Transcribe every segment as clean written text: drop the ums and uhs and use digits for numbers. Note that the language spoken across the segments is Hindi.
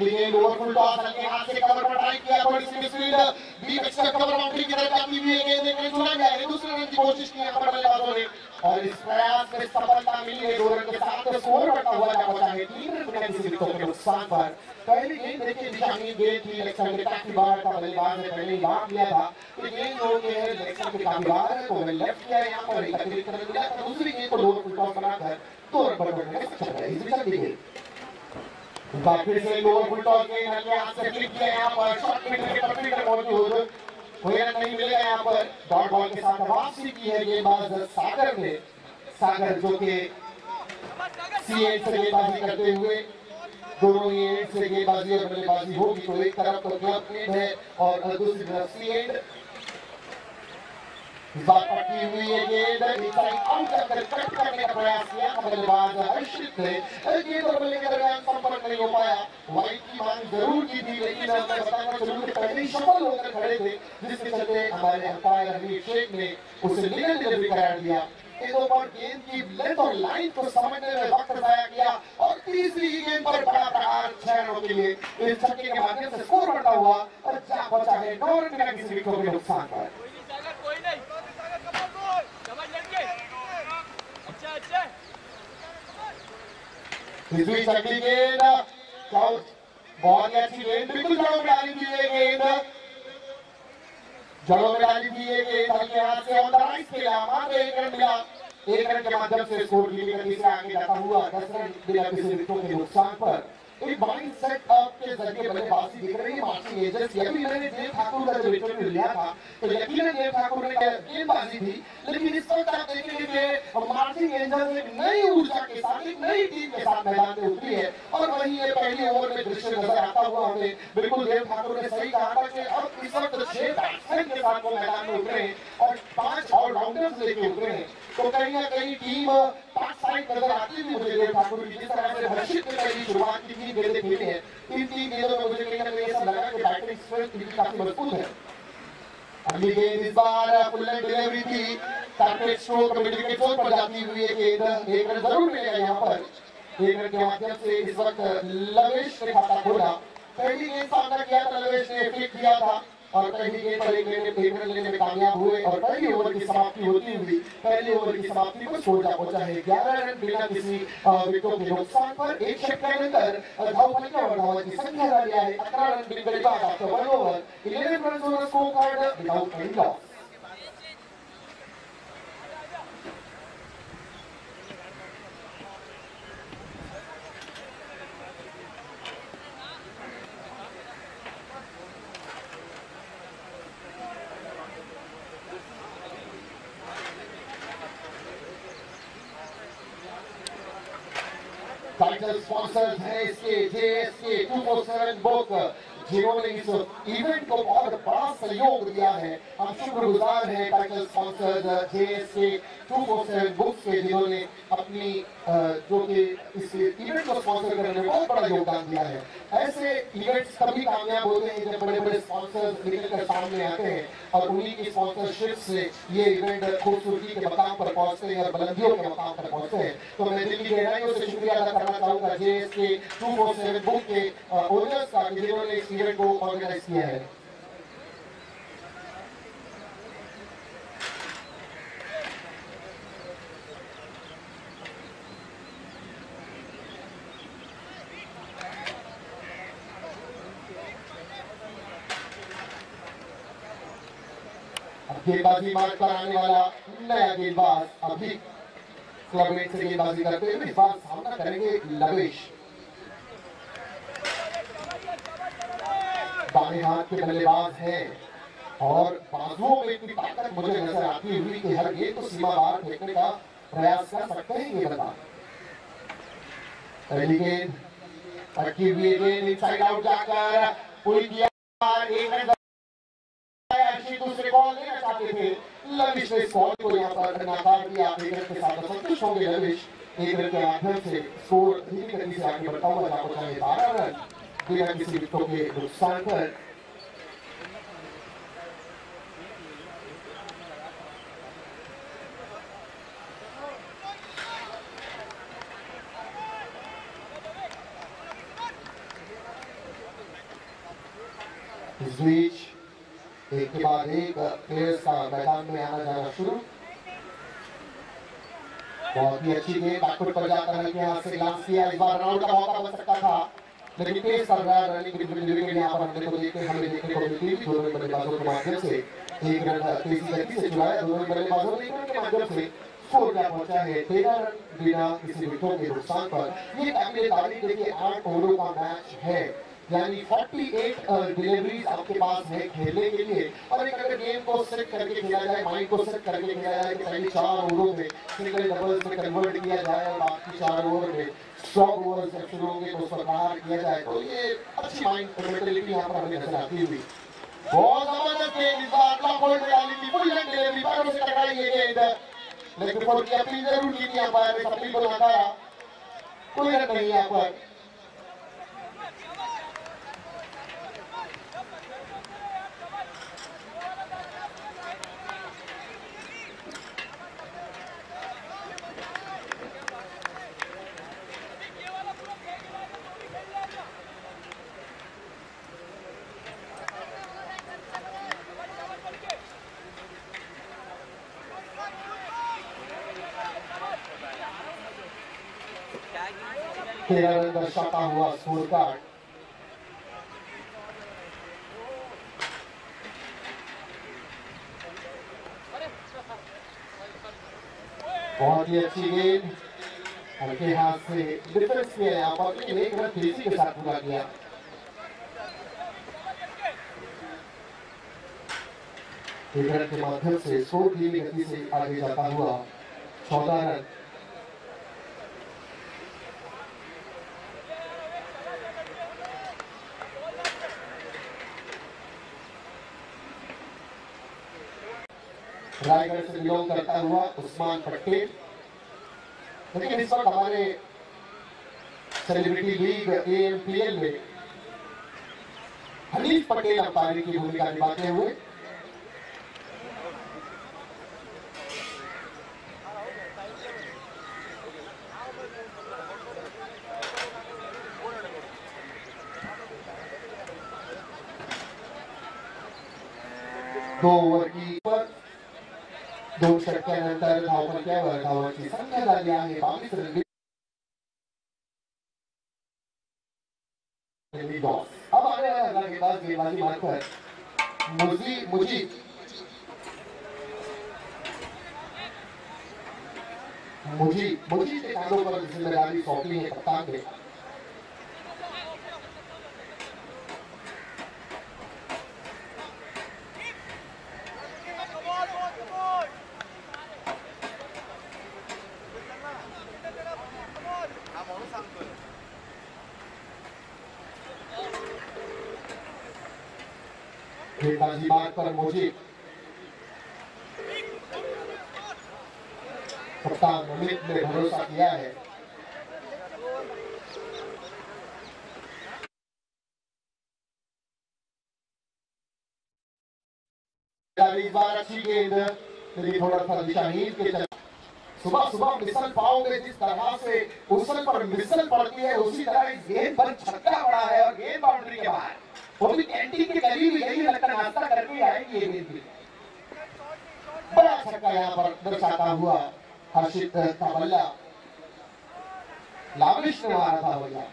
पहली गेंद ओवर फुल टॉस हल्के हाथ से कवर पर ट्राई किया, थोड़ी सी misfield, deep extra cover boundary की तरफ जाती हुई गेंद एक चुना गया है। दूसरे रन की कोशिश की यहाँ पर बल्लेबाजों ने और इस प्रयास में सफलता मिली है। 2 रन के साथ स्कोर बढ़ता हुआ जा पहुंचा है 3 रन बिना किसी विकेट के नुकसान पर। पहली गेंद देखिए निशानी गेंद थी, लेग साइड के काफी बार था, बल्लेबाज ने पहले ही बांट लिया था। तो गेंद हो गई है लेग साइड के काफी बार को लेफ्ट किया यहाँ पर एक अतिरिक्त रन मिला था। दूसरी गेंद को 2 फुल टॉस बनाकर 2 रन पर बढ़ने में सक्षम रहे। इस विकेट की फिर से ओवर फुल टॉस गेंद हल्के हाथ से फ्लिक किया यहाँ पर, शॉट मिड विकेट पर फील्डर मौजूद, कोई रन नहीं मिलेगा यहाँ पर। डॉट बॉल के साथ वापसी की है गेंदबाज सागर ने, सागर जो कि सी एंड से गेंदबाजी करते हुए, दोनों ही एंड से गेंदबाजी और बल्लेबाजी होगी। तो एक तरफ तो क्लब एंड है और दूसरी तरफ सी एंड। पट्टी हुई है गेंद, इनसाइड आउट जाकर कट करने का प्रयास किया बल्लेबाज हर्षित ने, गेंद और बल्ले के दरमियान संपर्क नहीं हो पाया। वाइड की मांग जरूर की थी, लेकिन मैं बताना चलूं कि पहले ही सफल होकर खड़े थे, जिसके चलते हमारे अंपायर हनीफ शेख ने उसे लीगल डिलीवरी करार दिया। एक ओवर गेंद की लेंथ और लाइन को समझने में वक्त जाया किया और तीसरी गेंद पर बड़ा प्रहार 6 रनों के लिए इस छक्के के माध्यम से स्कोर बढ़ता हुआ और जा पहुंचा है 9 रन बिना किसी विकेट के नुकसान पर। अगली गेंद बहुत ही अच्छी गेंद, बिल्कुल जड़ों में डाली थी ये गेंद, जड़ों में डाली थी ये गेंद हल्के हाथ से ऑन द राइट के लिए मात्र 1 रन मिला। 1 रन के माध्यम से स्कोर की गति से आगे जाता हुआ 10 रन बिना किसी विकेटों के नुकसान पर। एक बाइंग सेट अप के जरिए बल्लेबाजी दिख रही है मार्चिंग एजेंट्स। अभी मैंने देव ठाकुर का जो विकेट लिया था तो यकीनन देव ठाकुर ने गेंदबाजी थी, लेकिन इस वक्त आप देखेंगे कि मार्चिंग एजेंट्स एक नई ऊर्जा के साथ, एक नई टीम के साथ मैदान में उतरी है और वहीं ये पहली ओवर में दृश्य नजर आता हुआ हमें। बिल्कुल देव ठाकुर ने सही कहा था कि अब इस वक्त 6 बैट्समैन के साथ वो मैदान में उतरे हैं और 5 ऑलराउंडर्स लेके उतरे हैं। तो कहीं ना कहीं टीम पास साइड नजर आती हुई मुझे देव ठाकुर की, जिस तरह से हर्षित ने पहली शुरुआत की थी, गेंदें खेली है इन 3 गेंदों में मुझे कहीं ना कहीं ऐसा लगा कि बैटिंग स्ट्रेंथ इनकी काफी मजबूत है। अगली गेंद इस बार फुल लेंथ डिलीवरी थी, टारगेट स्ट्रोक मिड विकेट पर जाती हुई है गेंद, 1 रन जरूर मिलेगा यहाँ पर। 1 रन के माध्यम से इस वक्त लवेश ने खाता खोला। पहली गेंद सामना किया था लवेश ने, फ्लिक किया था और पहली गेंद पर 1 रन लेने में कामयाब हुए और पहली ओवर की समाप्ति होती हुई पहली ओवर की समाप्ति पर स्कोर जा पहुंचा है 11 रन बिना किसी विकेटों के नुकसान पर। एक छक्के के अंदर धाव फलका और धावों की संख्या जा लिया है 18 रन बिन के बाद after 1 over 11 run on score card without any loss. Title sponsors हैं इसके JSK 247 बुक, जिन्होंने इस इवेंट को बहुत बड़ा सहयोग दिया है। हम शुक्रगुजार हैं टाइटल स्पॉन्सर्स JSK 247 बुक्स के, जिन्होंने अपनी जो कि इस इवेंट को स्पॉन्सर करने में बहुत बड़ा योगदान दिया है। ऐसे इवेंट्स तभी कामयाब होते हैं जब बड़े बड़े स्पॉन्सर्स निकल कर सामने आते हैं और उन्हीं की स्पॉन्सरशिप से ये इवेंट खूबसूरती के मकाम पर पहुंचते हैं और बुलंदियों के मकाम पर पहुंचते हैं। तो मैं दिल की गहराइयों से शुक्रिया अदा करना चाहूंगा JSK 247 बुक के ओनर्स का, जिन्होंने इस इवेंट को ऑर्गेनाइज किया है। गेंदबाजी मार्ग पर आने वाला नया गेंदबाज अभी क्लब मेट से गेंदबाजी करते हुए इस बार सामना करेंगे लवेश। बाएं हाथ के बल्लेबाज हैं और बाजुओं में इतनी ताकत मुझे नजर आती हुई कि हर गेंद को सीमा बाहर फेंकने का प्रयास कर सकते हैं ये बल्लेबाज। पहली गेंद अटकी हुई गेंद इनसाइड आउट जाकर पुल किया, एक रन दूसरे बॉल लेना चाहते थे, लविश ने इस बॉल को यहाँ पर नाकाम किया। 1 रन के साथ संतुष्ट होंगे लविश। 1 रन के माध्यम से स्कोर धीमी गति से आगे बढ़ता हुआ जा पहुंचा है 12 रन बिना किसी विकेटों के नुकसान पर। इस बीच एक के बाद एक प्लेयर्स का मैदान में आना जाना शुरू। बहुत ही अच्छी गेंद बैकफुट पर जाकर हल्के हाथ से ग्लांस किया। इस बार राउंड का मौका बन सकता था, लेकिन तेज कर रहा है रनिंग विकेट यहाँ पर हमें देखने को मिलती है। दोनों बल्लेबाजों के माध्यम से एक रन तेजी गति से चुराया। दोनों बल्लेबाजों ने एक रन के माध्यम से स्कोर क्या पहुंचा है 13 रन बिना किसी विकेटों के नुकसान पर। ये काबिल तारीफ देखिए 8 ओवरों का मैच है, यानी 48 डिलीवरीज आपके पास है खेलने के लिए। और एक अगर गेम को सेट करके खेला जाए, माइंड को सेट करके खेला जाए कि पहले 4 ओवरों में सिंगल डबल्स में कन्वर्ट किया जाए और बाकी 4 ओवर में स्ट्रॉन्ग ओवर जब शुरू होंगे तो उस पर प्रहार किया जाए, तो ये अच्छी माइंड मेंटेलिटी यहाँ पर हमें नजर आती हुई। बहुत जबरदस्त गेंद, इस बार अगला बॉल में डाली थी, फुल लेंथ डिलीवरी, पैरों से टकराई ये गेंद, लेकिन बॉल की अपील जरूर की थी यहाँ पर, इस अपील को नकारा, कोई रन नहीं यहाँ पर। तेरह रन दर्शाता हुआ स्कोर कार्ड। बहुत ही अच्छी गेंद हल्के हाथ से डिफेंस किया यहाँ पर, लेकिन एक रन तेजी के साथ पूरा किया। एक रन के माध्यम से स्कोर धीमी गति से आगे जाता हुआ 14 रन। रायगढ़ से बिलोंग करता हुआ उस्मान पटेल, लेकिन इस वक्त हमारे सेलिब्रिटी लीग AMPL में हनीफ पटेल अंपायरी की भूमिका निभाते हुए दो ओव्वर की पर 2 षटकानंतर धावपट्ट्यावर धावांची संख्या झाली आहे 22 रन। अब आने वाला अगला गेंदबाज गेंदबाजी मारकर मुझी के कांधों पर जिम्मेदारी सौंपी है कप्तान ने। गेंदबाजी मार्ग पर मुझे कप्तान अमित ने भरोसा किया है। इस बार अच्छी गेंद, लेकिन थोड़ा सा दिशाहीन के चल सुबह सुबह मिसल पाओगे जिस तरह से उसल पर मिसल पड़ती है, उसी तरह इस गेंद पर छक्का पड़ा है और गेंद बाउंड्री के बाहर। वो भी कैंटीन के करीब यही लगता नाश्ता करके आएंगे ये गेंद भी। बड़ा छक्का यहाँ पर दर्शाता हुआ हर्षित का बल्ला लाविश ने मारा था बल्ला।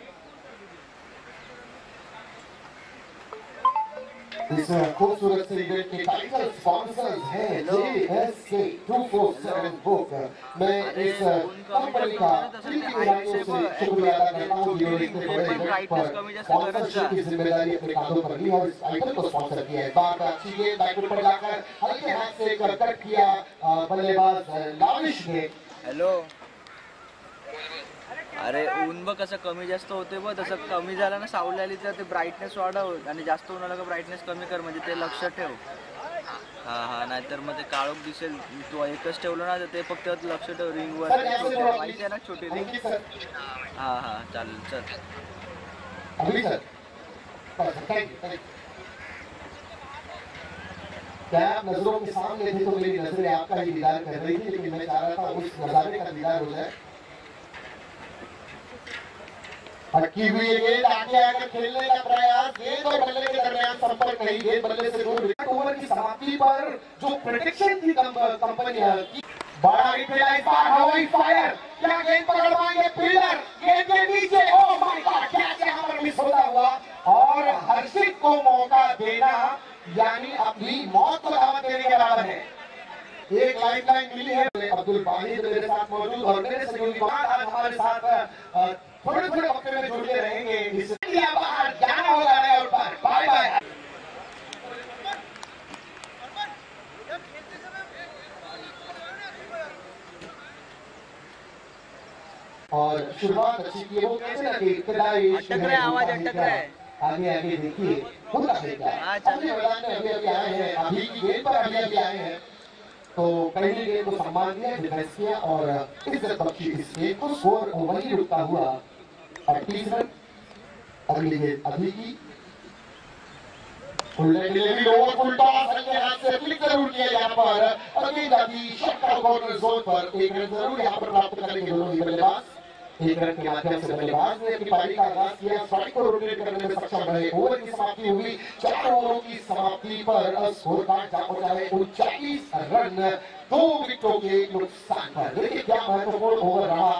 इस खूबसूरत से इवेंट के टाइटल स्पॉन्सर्स हैं JSK 247 बुक। मैं इस कंपनी का शुक्रिया अदा करता हूँ जिन्होंने इतने बड़े इवेंट पर स्पॉन्सरशिप की जिम्मेदारी अपने कांधों पर ली और इस आइटम को स्पॉन्सर किया है। बात अच्छी गेंद बैकफुट पर जाकर हल्के हाथ से कट किया बल्लेबाज लाविश ने। हॅलो, अरे ऊन बघ कसं कमी जास्त होते बघ, तसं कमी झालं ना सावली आली तर ते ब्राईटनेस वाढव आणि जास्त ऊन आलं का ब्राईटनेस कमी कर, म्हणजे ते लक्ष ठेव। हा नाहीतर मग ते काळोख दिसेल। तू एकच ठेवलं ना तर ते फक्त लक्ष ठेव रिंगवर, माहिती आहे ना छोटी रिंग। हा चालेल चल। क्या आप नजरों के सामने थे तो मेरी नजरें आपका ही दीदार कर रही थी, लेकिन मैं चाह रहा था उस नजारे का दीदार हो जाए। अटकी हुई है गेंद, आगे आकर खेलने का प्रयास, गेंद और बल्ले के दरमियान संपर्क नहीं, गेंद बल्ले से दूर। ओवर की समाप्ति पर जो प्रोटेक्शन की कंपनी बड़ा रिपेला, इस बार हवाई फायर, क्या गेंद पकड़ पाएंगे फील्डर, गेंद के नीचे, ओह माय गॉड, कैच यहाँ पर मिस होता हुआ। और हर्षित को मौका देना यानी अपनी मौत को दावत देने के बराबर है। एक लाइफलाइन मिली है, अब्दुल वाहिद मेरे साथ मौजूद और मेरे सहयोगी आज हमारे साथ थोड़े थोड़े वक्त में जुड़ते रहेंगे। इसलिए बाहर जाना होगा और पर बाय बाय। और शुरुआत अच्छी की, वो कहते ना कि खिलाड़ी आवाज अटक रहा है। आगे आगे देखिए होता है क्या। अपने मैदान में अभी अभी आए हैं, अभी की गेंद पर अभी अभी आए हैं, तो पहली गेंद को सम्मान दिया, डिफेंस किया और इज्जत बख्शी इस गेंद को। स्कोर वही रुकता हुआ 38 रन। अगली गेंद अभी की ओवर फुल टॉस, हल्के हाथ से फ्लिक जरूर किया यहाँ पर, और गेंद आती शॉट कॉर्नर जोन पर। एक रन जरूर यहाँ पर प्राप्त करने के दोनों ही बल्लेबाज। एक रन के माध्यम से बल्लेबाज ने अपनी पारी का आगाज किया, स्ट्राइक को रोटेट करने में सक्षम रहे। ओवर की समाप्ति हुई, 4 ओवरों की समाप्ति पर स्कोर कार्ड जा पहुंचा है 39 रन 2 विकेटों के नुकसान पर। देखिए क्या महत्वपूर्ण ओवर रहा।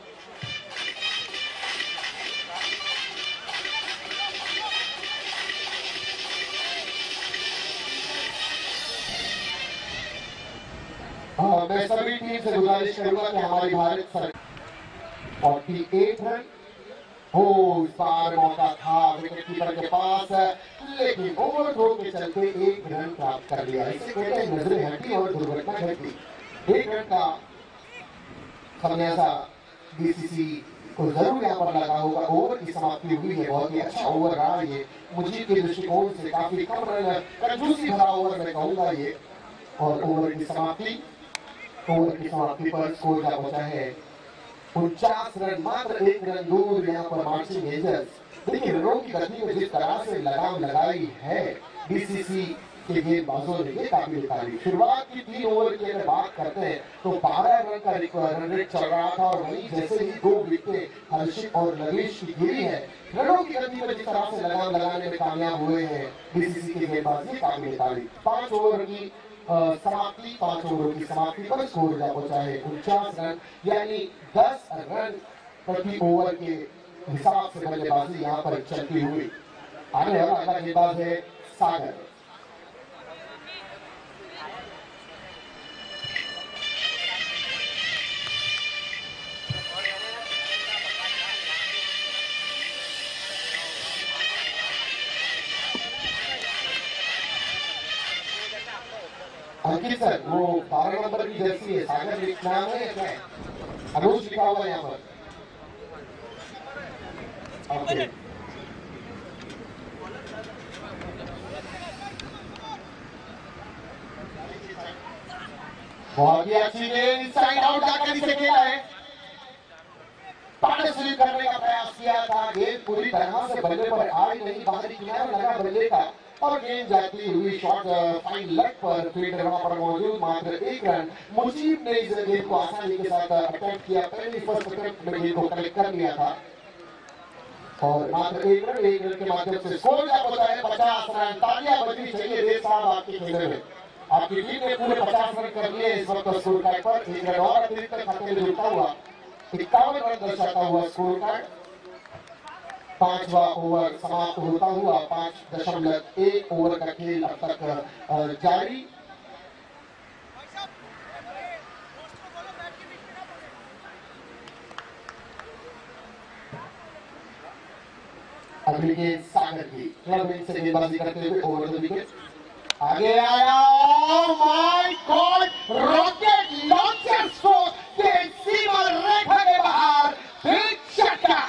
मैं सभी टीम से गुजारिश करूंगा कि हमारी भारत सरकार 48 रन हो, इस बार मौका था विकेट कीपर के पास, लेकिन ओवर थ्रो के चलते 1 रन प्राप्त कर लिया। इसे कहते हैं नजरें हटी और दुर्घटना घटी। 1 रन का खमियाजा बीसीसी को जरूर यहाँ पर लगा होगा। ओवर की समाप्ति हुई है, बहुत ही अच्छा ओवर रहा ये, मुझे के दृष्टिकोण से काफी कम रन कंजूसी भरा ओवर मैं कहूंगा ये। और ओवर की समाप्ति पर स्कोर का पहुंचा है 49 रन, मात्र 1 रन दूर यहाँ पर मार्चिंग एंजल्स। देखिए रनों की गति में जिस तरह से लगाम लगाई है बीसीसी के गेंदबाजों ने, ये काबिल तारीफ। शुरुआत की 3 ओवर की अगर बात करते हैं तो 12 रन का रन रेट चल रहा था, और वहीं जैसे ही 2 विकेटें हर्षित और नगेश की गिरी है, रनों की गति में जिस तरह से लगाम लगाने में कामयाब हुए हैं बीसीसी के गेंदबाज, ये काबिल तारीफ। 5 ओवर की समाप्ति, 5 ओवरों की समाप्ति पर स्कोर जा पहुंचा है 49 रन, यानी 10 रन प्रति ओवर के हिसाब से बल्लेबाजी यहाँ पर चलती हुई। आने वाला अगला गेंदबाज है सागर। अंकित सर, वो 12 नंबर की जर्सी है, सागर नाम है क्या है? अनुज लिखा हुआ है यहाँ पर। ओके, बहुत ही अच्छी गेंद, इनसाइड आउट जाकर इसे खेला है। पार्टनरशिप करने का प्रयास किया था, गेंद पूरी तरह से बल्ले पर आई नहीं, बाहरी किनारा लगा बल्ले का, और गेंद जाती हुई शॉट फाइन लेग पर, फील्डर वहां पर मौजूद, मात्र 1 रन। मुजीब ने इस गेंद को आसानी के साथ अटेम्प्ट किया, पहले फर्स्ट अटेम्प्ट में गेंद को कलेक्ट कर लिया था, और मात्र 1 रन के माध्यम से स्कोर जा पहुंचा है 50 रन। तालियां बजनी चाहिए देव साहब आपके खेल में, आपकी टीम ने पूरे 50 रन कर लिए इस वक्त स्कोर कार्ड पर। 1 रन और अतिरिक्त खाते में जुड़ता हुआ 51 रन दर्शाता हुआ स्कोर कार्ड। 5वां ओवर समाप्त होता हुआ 5.1 ओवर का खेल अब तक जारी। अगली गेंद सागर की, क्लब से गेंदबाजी करते हुए ओवर द विकेट आगे आया। Oh my god, rocket launcher stroke के सीमा रेखा के बाहर, बिग छक्का।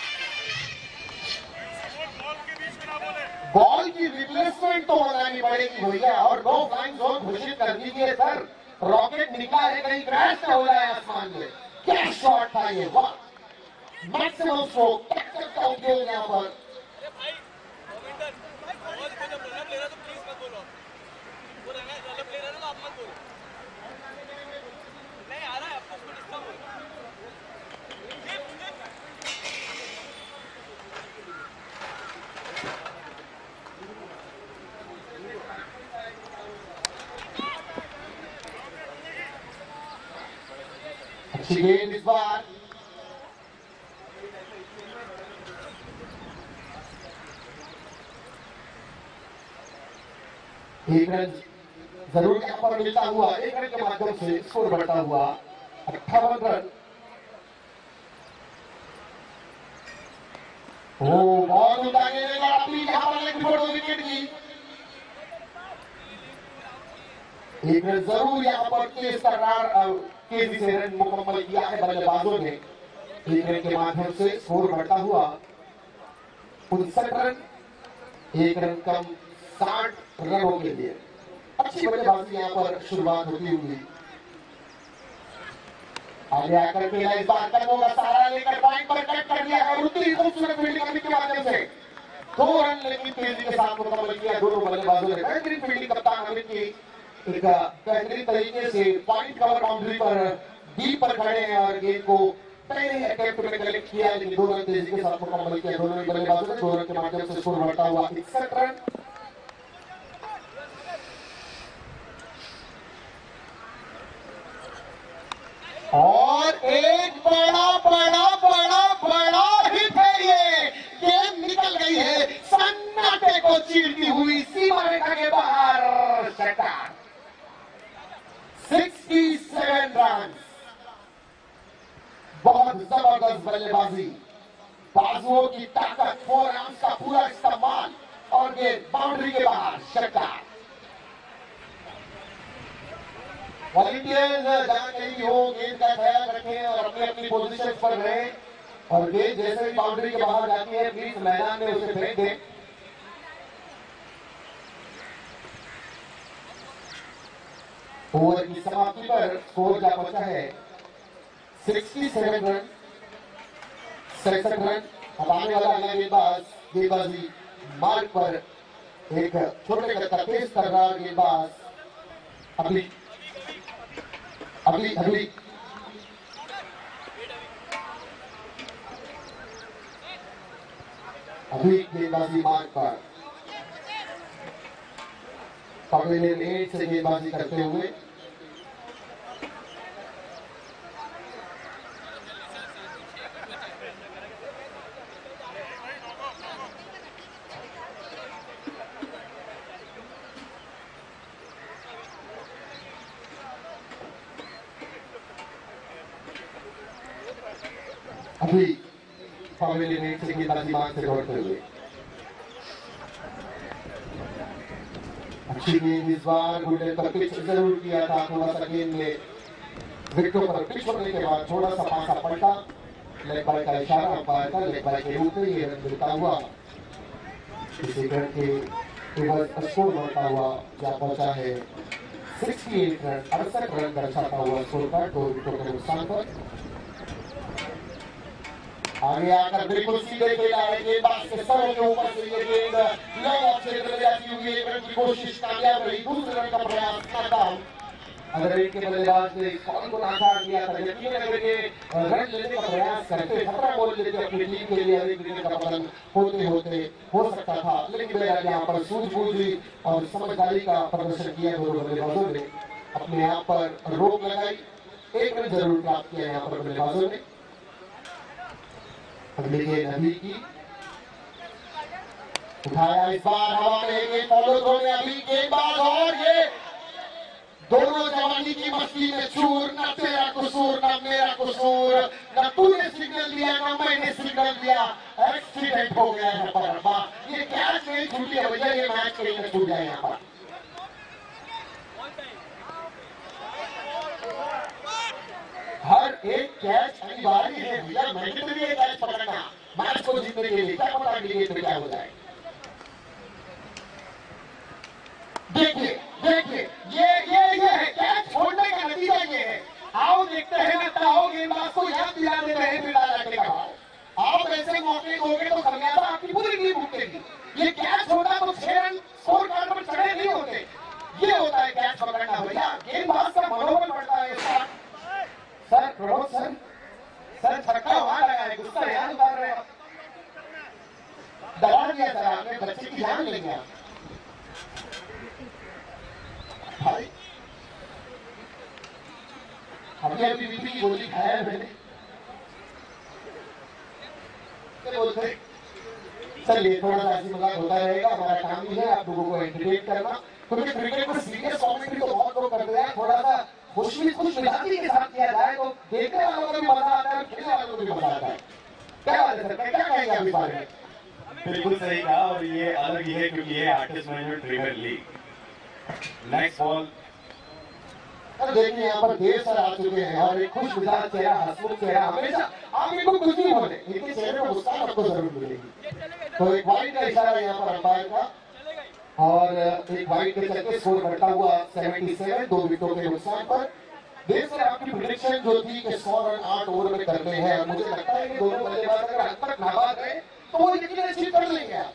बॉल की रिप्लेसमेंट तो बनानी पड़ेगी भैया, और नो फ्लाइंग जोन घोषित कर दीजिए सर। रॉकेट निकला है, कहीं क्रैश न हो जाए आसमान में। क्या शॉट था ये, वाह, मैक्सिमम स्ट्रोक, टक्कर का उपयोग यहाँ पर। अच्छी गेंद इस बार। एक रन जरूर यहाँ पर मिलता हुआ, एक रन के माध्यम से स्कोर बढ़ता हुआ 58 रन। बहुत ऊंचा गेंद है अपनी, यहाँ पर लेग फोड़ विकेट की। एक रन जरूर यहाँ पर तेजी से रन मुकम्मल किया है बल्लेबाजों ने। एक रन के माध्यम से स्कोर बढ़ता हुआ 59 रन। एक रन कम 60 रनों के लिए अच्छी बल्लेबाजी यहाँ पर शुरुआत होती हुई। आगे आकर खेला इस बार कदमों का सहारा लेकर बाइक पर कट कर दिया है। उतनी खूबसूरत फील्डिंग करने के माध्यम से 2 रन लेकिन तेजी के साथ मुकम्मल किया दोनों बल्लेबाजों ने। बेहतरीन फील्डिंग कप्तान अमित की एक बेहतरीन तरीके से पॉइंट कवर बाउंड्री पर डीप पर खड़े हैं और गेंद को पहले अटेम्प्ट में कलेक्ट किया, लेकिन 2 रन तेजी के साथ मुकम्मल किया दोनों बल्लेबाजों ने। 2 रन के माध्यम से स्कोर बढ़ता हुआ 61 रन। और एक बड़ा बड़ा बड़ा बड़ा हिट है ये। गेंद निकल गई है सन्नाटे को चीरती हुई सीमा रेखा के बाहर। शटआउट। 67 रन। बहुत जबरदस्त बल्लेबाजी, बाजुओं की ताकत, 4 आर्म्स का पूरा इस्तेमाल और गेंद बाउंड्री के बाहर। शटआउट। वॉलंटियर्स जहां कहीं भी हो गेंद का ख्याल रखें और अपनी अपनी पोजीशन पर रहें और गेंद जैसे भी बाउंड्री के बाहर जाती है प्लीज मैदान में उसे फेंक दें। ओवर की समाप्ति पर स्कोर जा पहुंचा है 67 रन, 67 रन। अब आने वाला अगला गेंदबाजी मार्ग पर एक छोटे कद का तेज कर रहा गेंदबाज अभी गेंदबाजी मार्ग पर पवेलियन 8 से गेंदबाजी करते हुए अभी पवेलियन 8 से गेंदबाजी मार्ग से दौड़ते हुए अच्छी गेंद इस बार गुल्डन पर पिच जरूर किया था। थोड़ा सा गेंद में विकेटों पर पिच होने के बाद थोड़ा सा पासा पलटा। लेग बाय का इशारा अंपायर का, लेग बाय के रूप में ये रन मिलता हुआ इसी रन के एवज स्कोर बढ़ता हुआ जा पहुंचा है 68 रन। 68 रन दर्शाता हुआ स्कोर का 2 विकेटों के नुकसान पर। आगे आकर बिल्कुल सीधे खेला है गेंदबाज के सरों के ऊपर से ये गेंद लॉन्ग ऑफ क्षेत्र में जाती हुई एक रन की कोशिश कामयाब रही। दूसरे रन का प्रयास नाकाम। अगर इनके बल्लेबाज ने इस बॉल को नाकाम किया था, यकीनन अगर ये रन लेने का प्रयास करते, खतरा बोल लेते अपनी टीम के लिए, एक विकेट का पतन होते होते हो सकता था। लेकिन मेरा यहाँ पर सूझबूझ और समझदारी का प्रदर्शन किया दोनों बल्लेबाजों ने, अपने यहाँ पर रोक लगाई। एक रन जरूर प्राप्त किया यहाँ पर बल्लेबाजों ने। अगली गेंद अभी की उठाया इस बार हवा में फॉलो थ्रो में अभी गेंदबाज और ये दोनों जवानी की मस्ती में चूर। न तेरा कसूर न मेरा कसूर, न तूने सिग्नल दिया न मैंने सिग्नल दिया, एक्सीडेंट हो गया है पर ये कैच नहीं छूटी है भैया, ये मैच कहीं न छूट जाए यहाँ पर। हर एक कैच अनिवार्य है भैया, मैंडेटरी है कैच पकड़ना मैच को जीतने के लिए। क्या पता अगली गेंद में क्या हो जाए। देखिए देखिए ये है कैच छोड़ने का नतीजा ये है। आओ देखते हैं ना, आओ गेंदबाज को याद दिला देते हैं बिना जाके का भाव। आप ऐसे मौके दोगे तो खमियाजा आपकी पूरी टीम भुगतेगी। ये कैच होता तो 6 रन स्कोर कार्ड पर चढ़े नहीं होते। ये होता है कैच पकड़ना भैया, गेंदबाज का मनोबल बढ़ता है इसका। सर प्रमोद सर छक्का वहां लगा है, गुस्सा यहाँ उतार रहे हैं। दबा दिया सर आपने, बच्चे की जान ले गया भाई। अभी अभी बीपी की गोली खाया है मैंने। क्या बोलते हैं? चलिए थोड़ा सा ऐसी मजाक होता रहेगा, हमारा काम ही है आप लोगों को एंटरटेन करना, क्योंकि क्रिकेट में सीरियस कॉमेंट्री तो बहुत लोग करते हैं, थोड़ा सा खुश मिजाजी के साथ किया जाए तो देखने वालों को भी मजा आता है, खेलने वालों को भी मजा आता है। क्या बात है सर, क्या कहेंगे आप इस बारे में? बिल्कुल सही कहा, और ये अलग ही है क्योंकि ये artist management premier league. Next ball. और देखिए यहाँ पर देर सर आ चुके हैं और एक खुश मिजाज चेहरा, हंसमुख चेहरा, हमेशा आप इनको कुछ भी बोले इनके चेहरे में मुस्कान आपको जरूर मिलेगी। तो एक वाइड का इशारा यहाँ पर अंपायर का, और एक वाइड के चलते स्कोर बढ़ता हुआ 77, 2 विकेटों के नुकसान पर। देर सर आपकी प्रेडिक्शन जो थी कि 100 रन 8 ओवर में करने हैं, मुझे लगता है कि दोनों बल्लेबाज अगर अंत तक नाबाद रहे तो वो यकीनन अचीव कर लेंगे आप।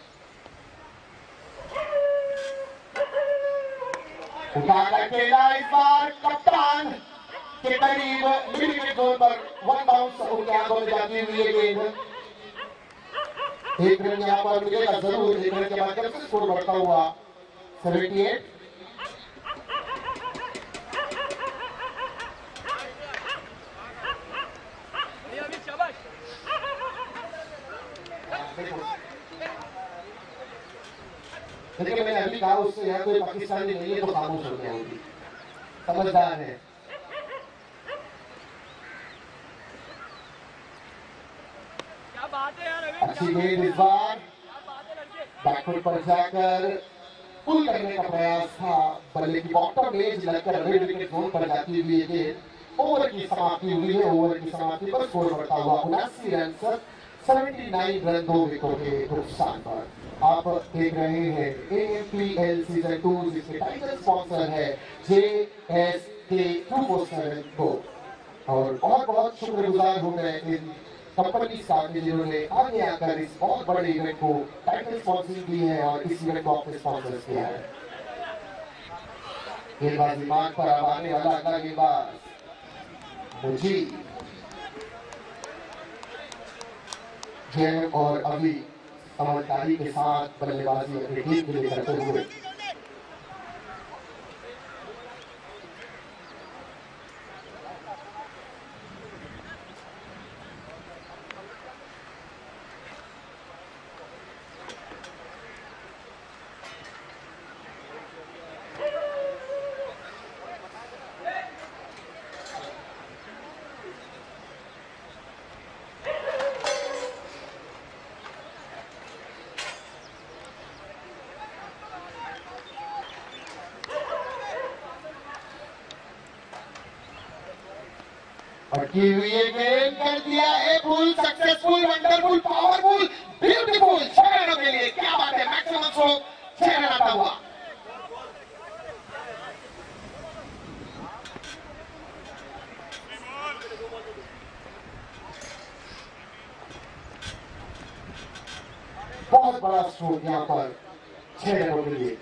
उठा कर खेला इस बार कप्तान के करीब मिड जोन पर, 1 बाउंस उनके आंखों में जाती हुई है गेंद। एक रन यहाँ पर मिलेगा जरूर, एक रन के माध्यम से स्कोर बढ़ता हुआ 78। लेकिन मैंने अभी कहा उससे यहाँ कोई पाकिस्तानी नहीं है तो खामोश हो गया होगी, समझदार है। अच्छी गेंद इस बार बैकफुट पर जाकर पुल करने का प्रयास था, बल्ले की बॉटम एज लगकर मिड विकेट जोन पर जाती हुई गेंद। ओवर की समाप्ति हुई है, ओवर की समाप्ति पर स्कोर बढ़ता हुआ 79 रन, 79 रन 2 विकेटों के नुकसान पर। आप देख रहे हैं AMPL सीजन 2 जिसके टाइटल स्पॉन्सर है JSK 247 को, और बहुत बहुत शुक्रगुजार हूं मैं इन कंपनी का जिन्होंने आगे आकर इस बहुत बड़े इवेंट को टाइटल स्पॉन्सरिंग की है और इस इवेंट को आपने स्पॉन्सर किया है। गेंदबाजी मार्ग पर अब आने वाला अगला गेंदबाज मुझी जैन और अभी समझदारी के साथ बल्लेबाजी अपनी टीम के लिए करते हुए अटकी हुई है गेंद, कर दिया है full, successful, wonderful, powerful, beautiful, 6 रनों के लिए। क्या बात है, मैक्सिमम स्ट्रोक 6 रन आता हुआ। बहुत बड़ा स्ट्रोक यहाँ पर 6 रनों के लिए।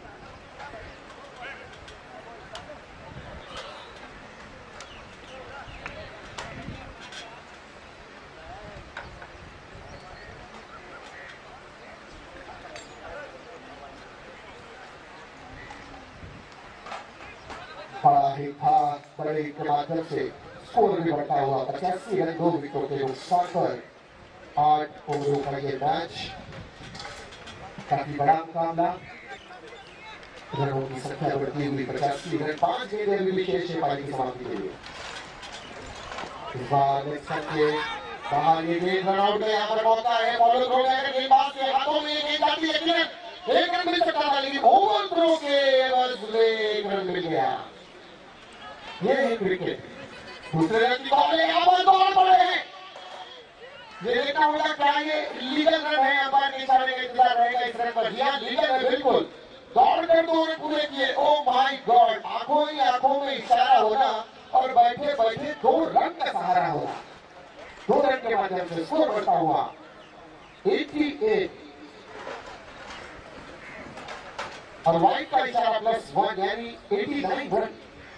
बड़ा ही था, बड़े के माध्यम से स्कोर भी बढ़ता हुआ 85 रन 2 विकेटों के नुकसान पर। 8 ओवरों का ये मैच काफी बड़ा मुकाबला, रनों की संख्या बढ़ती हुई 85 रन, 5 गेंदें अभी विशेष है पारी की समाप्ति के लिए। इस बार बाहर ये गेंद रन आउट है, यहाँ पर मौका है, बॉलर थ्रो जाएगा, गेंदबाज के हाथों में गेंद आती है, लेकिन 1 रन मिल सकता था, लेकिन ओवर थ्रो के एवज में 1 रन मिल गया। ये है क्रिकेट। दूसरे रन की बॉल है, यहाँ पर दौड़ पड़े हैं। ये देखना होगा क्या ये लीगल रन है, अंपायर के इशारे का इंतजार रहेगा इस रन पर। जी हाँ, लीगल है बिल्कुल, दौड़ कर 2 रन पूरे किए। ओ माय गॉड, आंखों ही आंखों में इशारा होना और बैठे बैठे 2 रन का सहारा होना। 2 रन के माध्यम से स्कोर बढ़ता हुआ 88 और वाइड का इशारा +1 यानी 89 रन।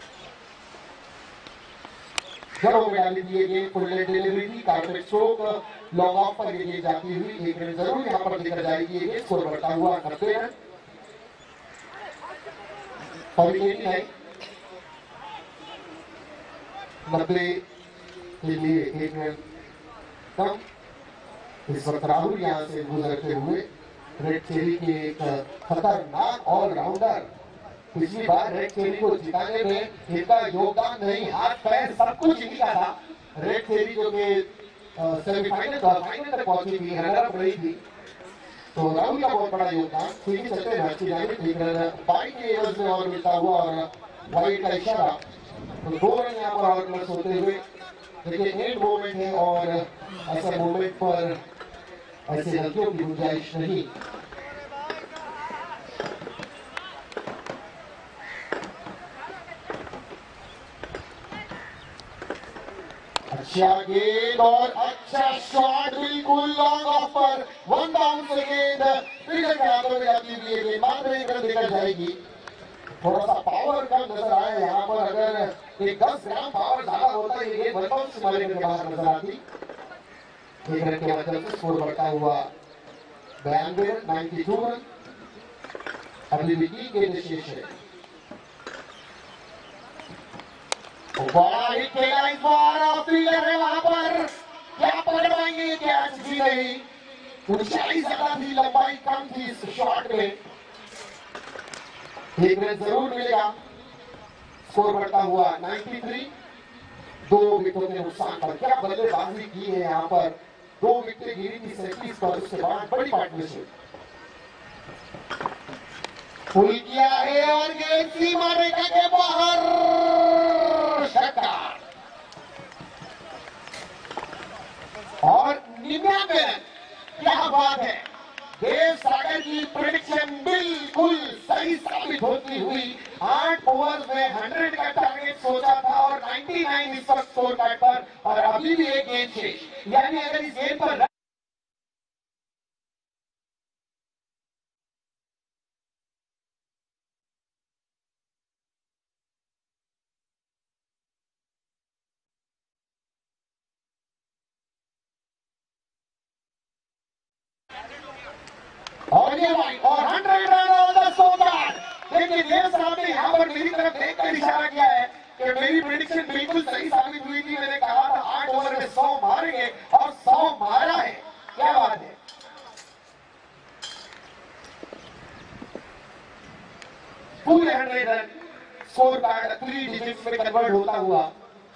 घरों में डाली दिए गए, फुल डिलीवरी थी, कारपेट स्ट्रोक, लॉन्ग ऑफ पर ये गेंद जाती हुई 1 रन जरूर यहाँ पर लेकर जाएगी। ये स्कोर बढ़ता हुआ 90 रन और 89। 90 के लिए एक रन कम। इस वक्त राहुल यहाँ से गुजरते हुए रेड चेरी के एक खतरनाक ऑलराउंडर, पिछली बार रेड चेरी को जिताने में इनका योगदान नहीं, हाथ पैर सब कुछ इन्हीं का था। रेड चेरी जो कि सेमीफाइनल फाइनल तक पहुंची थी, रनर अप रही थी, तो राहुल का बहुत बड़ा योगदान। सीधी चलते मैच की जाने एक रन बाई के एवज में और मिलता हुआ और वाइड का इशारा, तो 2 रन यहाँ पर और प्लस होते हुए। लेकिन एंड मोमेंट है और ऐसे मोमेंट पर ऐसे गलतियों की गुंजाइश नहीं। अच्छा गेंद और अच्छा शॉट, बिल्कुल लॉन्ग ऑफ पर 1 बाउंस गेंद फील्डर के हाथों में जाती हुई ये गेंद मात्र 1 रन देकर जाएगी। थोड़ा सा पावर कम नजर आया यहाँ पर, अगर एक 10 ग्राम पावर ज्यादा होता है ये गेंद 1 बाउंस से मारने के बाहर नजर आती। 1 रन के माध्यम से स्कोर बढ़ता हुआ 92 रन। अभी भी 3 गेंद शेष है। बड़ा हिट खेला इस बार, फील्डर है वहां पर, क्या पकड़ पाएंगे, कैच भी नहीं। ऊंचाई ज्यादा थी, लंबाई कम थी इस शॉट में। 1 रन जरूर मिलेगा। स्कोर बढ़ता हुआ 93। 2 विकेटों के नुकसान पर क्या बल्लेबाजी की है यहाँ पर। 2 विकेट गिरी थी 37 पर, उसके बाद बड़ी पार्टनरशिप फुल किया है और गेंद सीमा रेखा के बाहर, छक्का। और 99 रन, क्या बात है। देव सागर की प्रेडिक्शन बिल्कुल सही साबित होती हुई। 8 ओवर्स में 100 का टारगेट सोचा था और 99 इस वक्त स्कोर कार्ड पर, और अभी भी एक गेंद शेष। यानी अगर इस गेंद पर और ये भाई और 100 रन ऑन द स्कोर। देखिए देव साहब ने यहाँ पर मेरी तरफ देखकर इशारा किया है कि मेरी प्रेडिक्शन बिल्कुल सही साबित हुई थी। मैंने कहा था 8 ओवर में 100 मारेंगे और 100 मारा है। क्या बात है। पूरे 100 रन, स्कोर कार्ड 3 डिजिट्स में कन्वर्ट होता हुआ।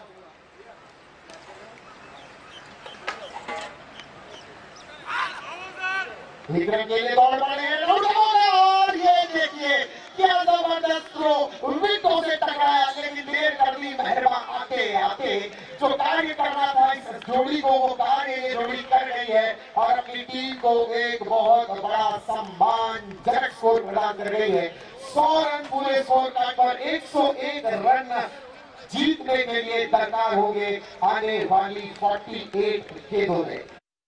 विक्रम के लिए दौड़ पड़े हैं और ये देखिए क्या जबरदस्त थ्रो, विकेटों से टकराया लेकिन देर कर ली मेहरबा। आते आते जो कार्य करना था इस जोड़ी को, वो कार्य ये जोड़ी कर गई है और अपनी टीम को एक बहुत बड़ा सम्मानजनक स्कोर प्रदान कर गई है। 100 रन पूरे स्कोर कार्ड पर, 101 रन जीतने के लिए दरकार होंगे आने वाली 48 गेंदों में।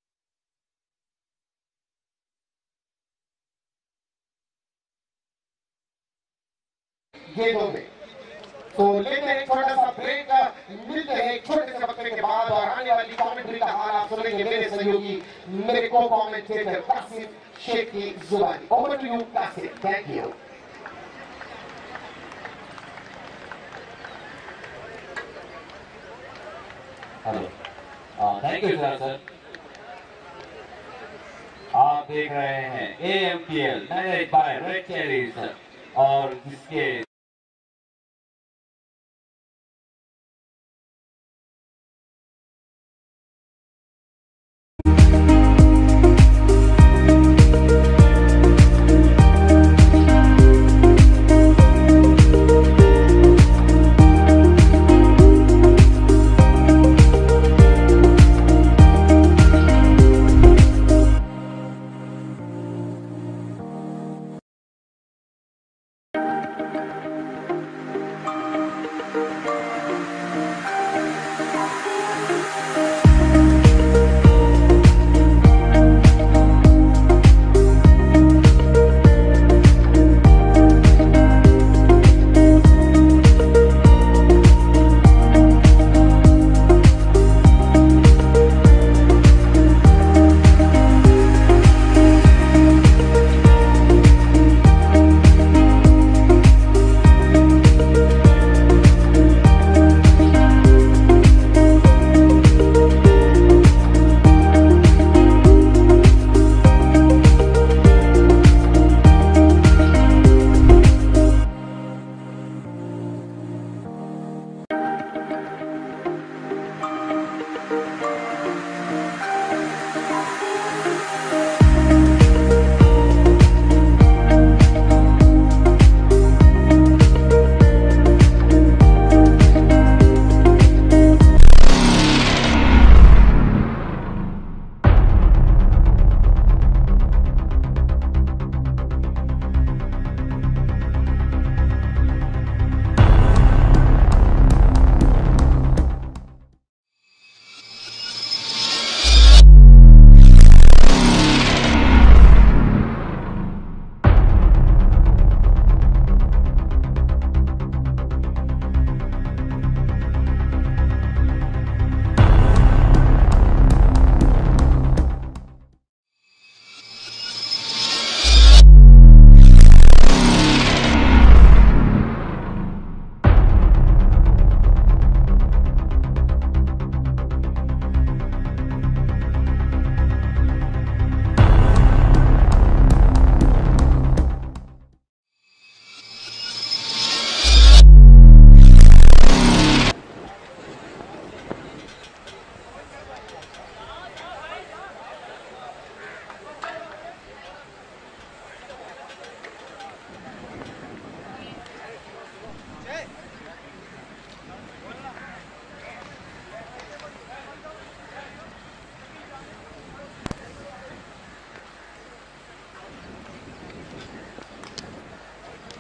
गेंदों में तो लेते हैं छोटा सा ब्रेक, मिलते हैं एक छोटे से वक्त के बाद और आने वाली कमेंट्री का हाल आप सुनेंगे मेरे सहयोगी, मेरे को कमेंटेटर कासिम शेख की जुबानी। Over to you Kasim, thank you. Hello, thank you sir. आप देख रहे हैं AMPL managed by red cherries और जिसके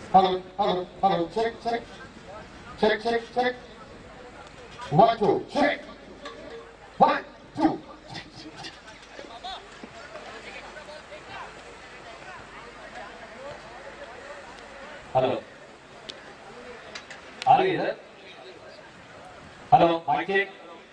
Hello, check. 1, 2, check. 1, 2. हेलो, आ रही है सर? Hello, mic check.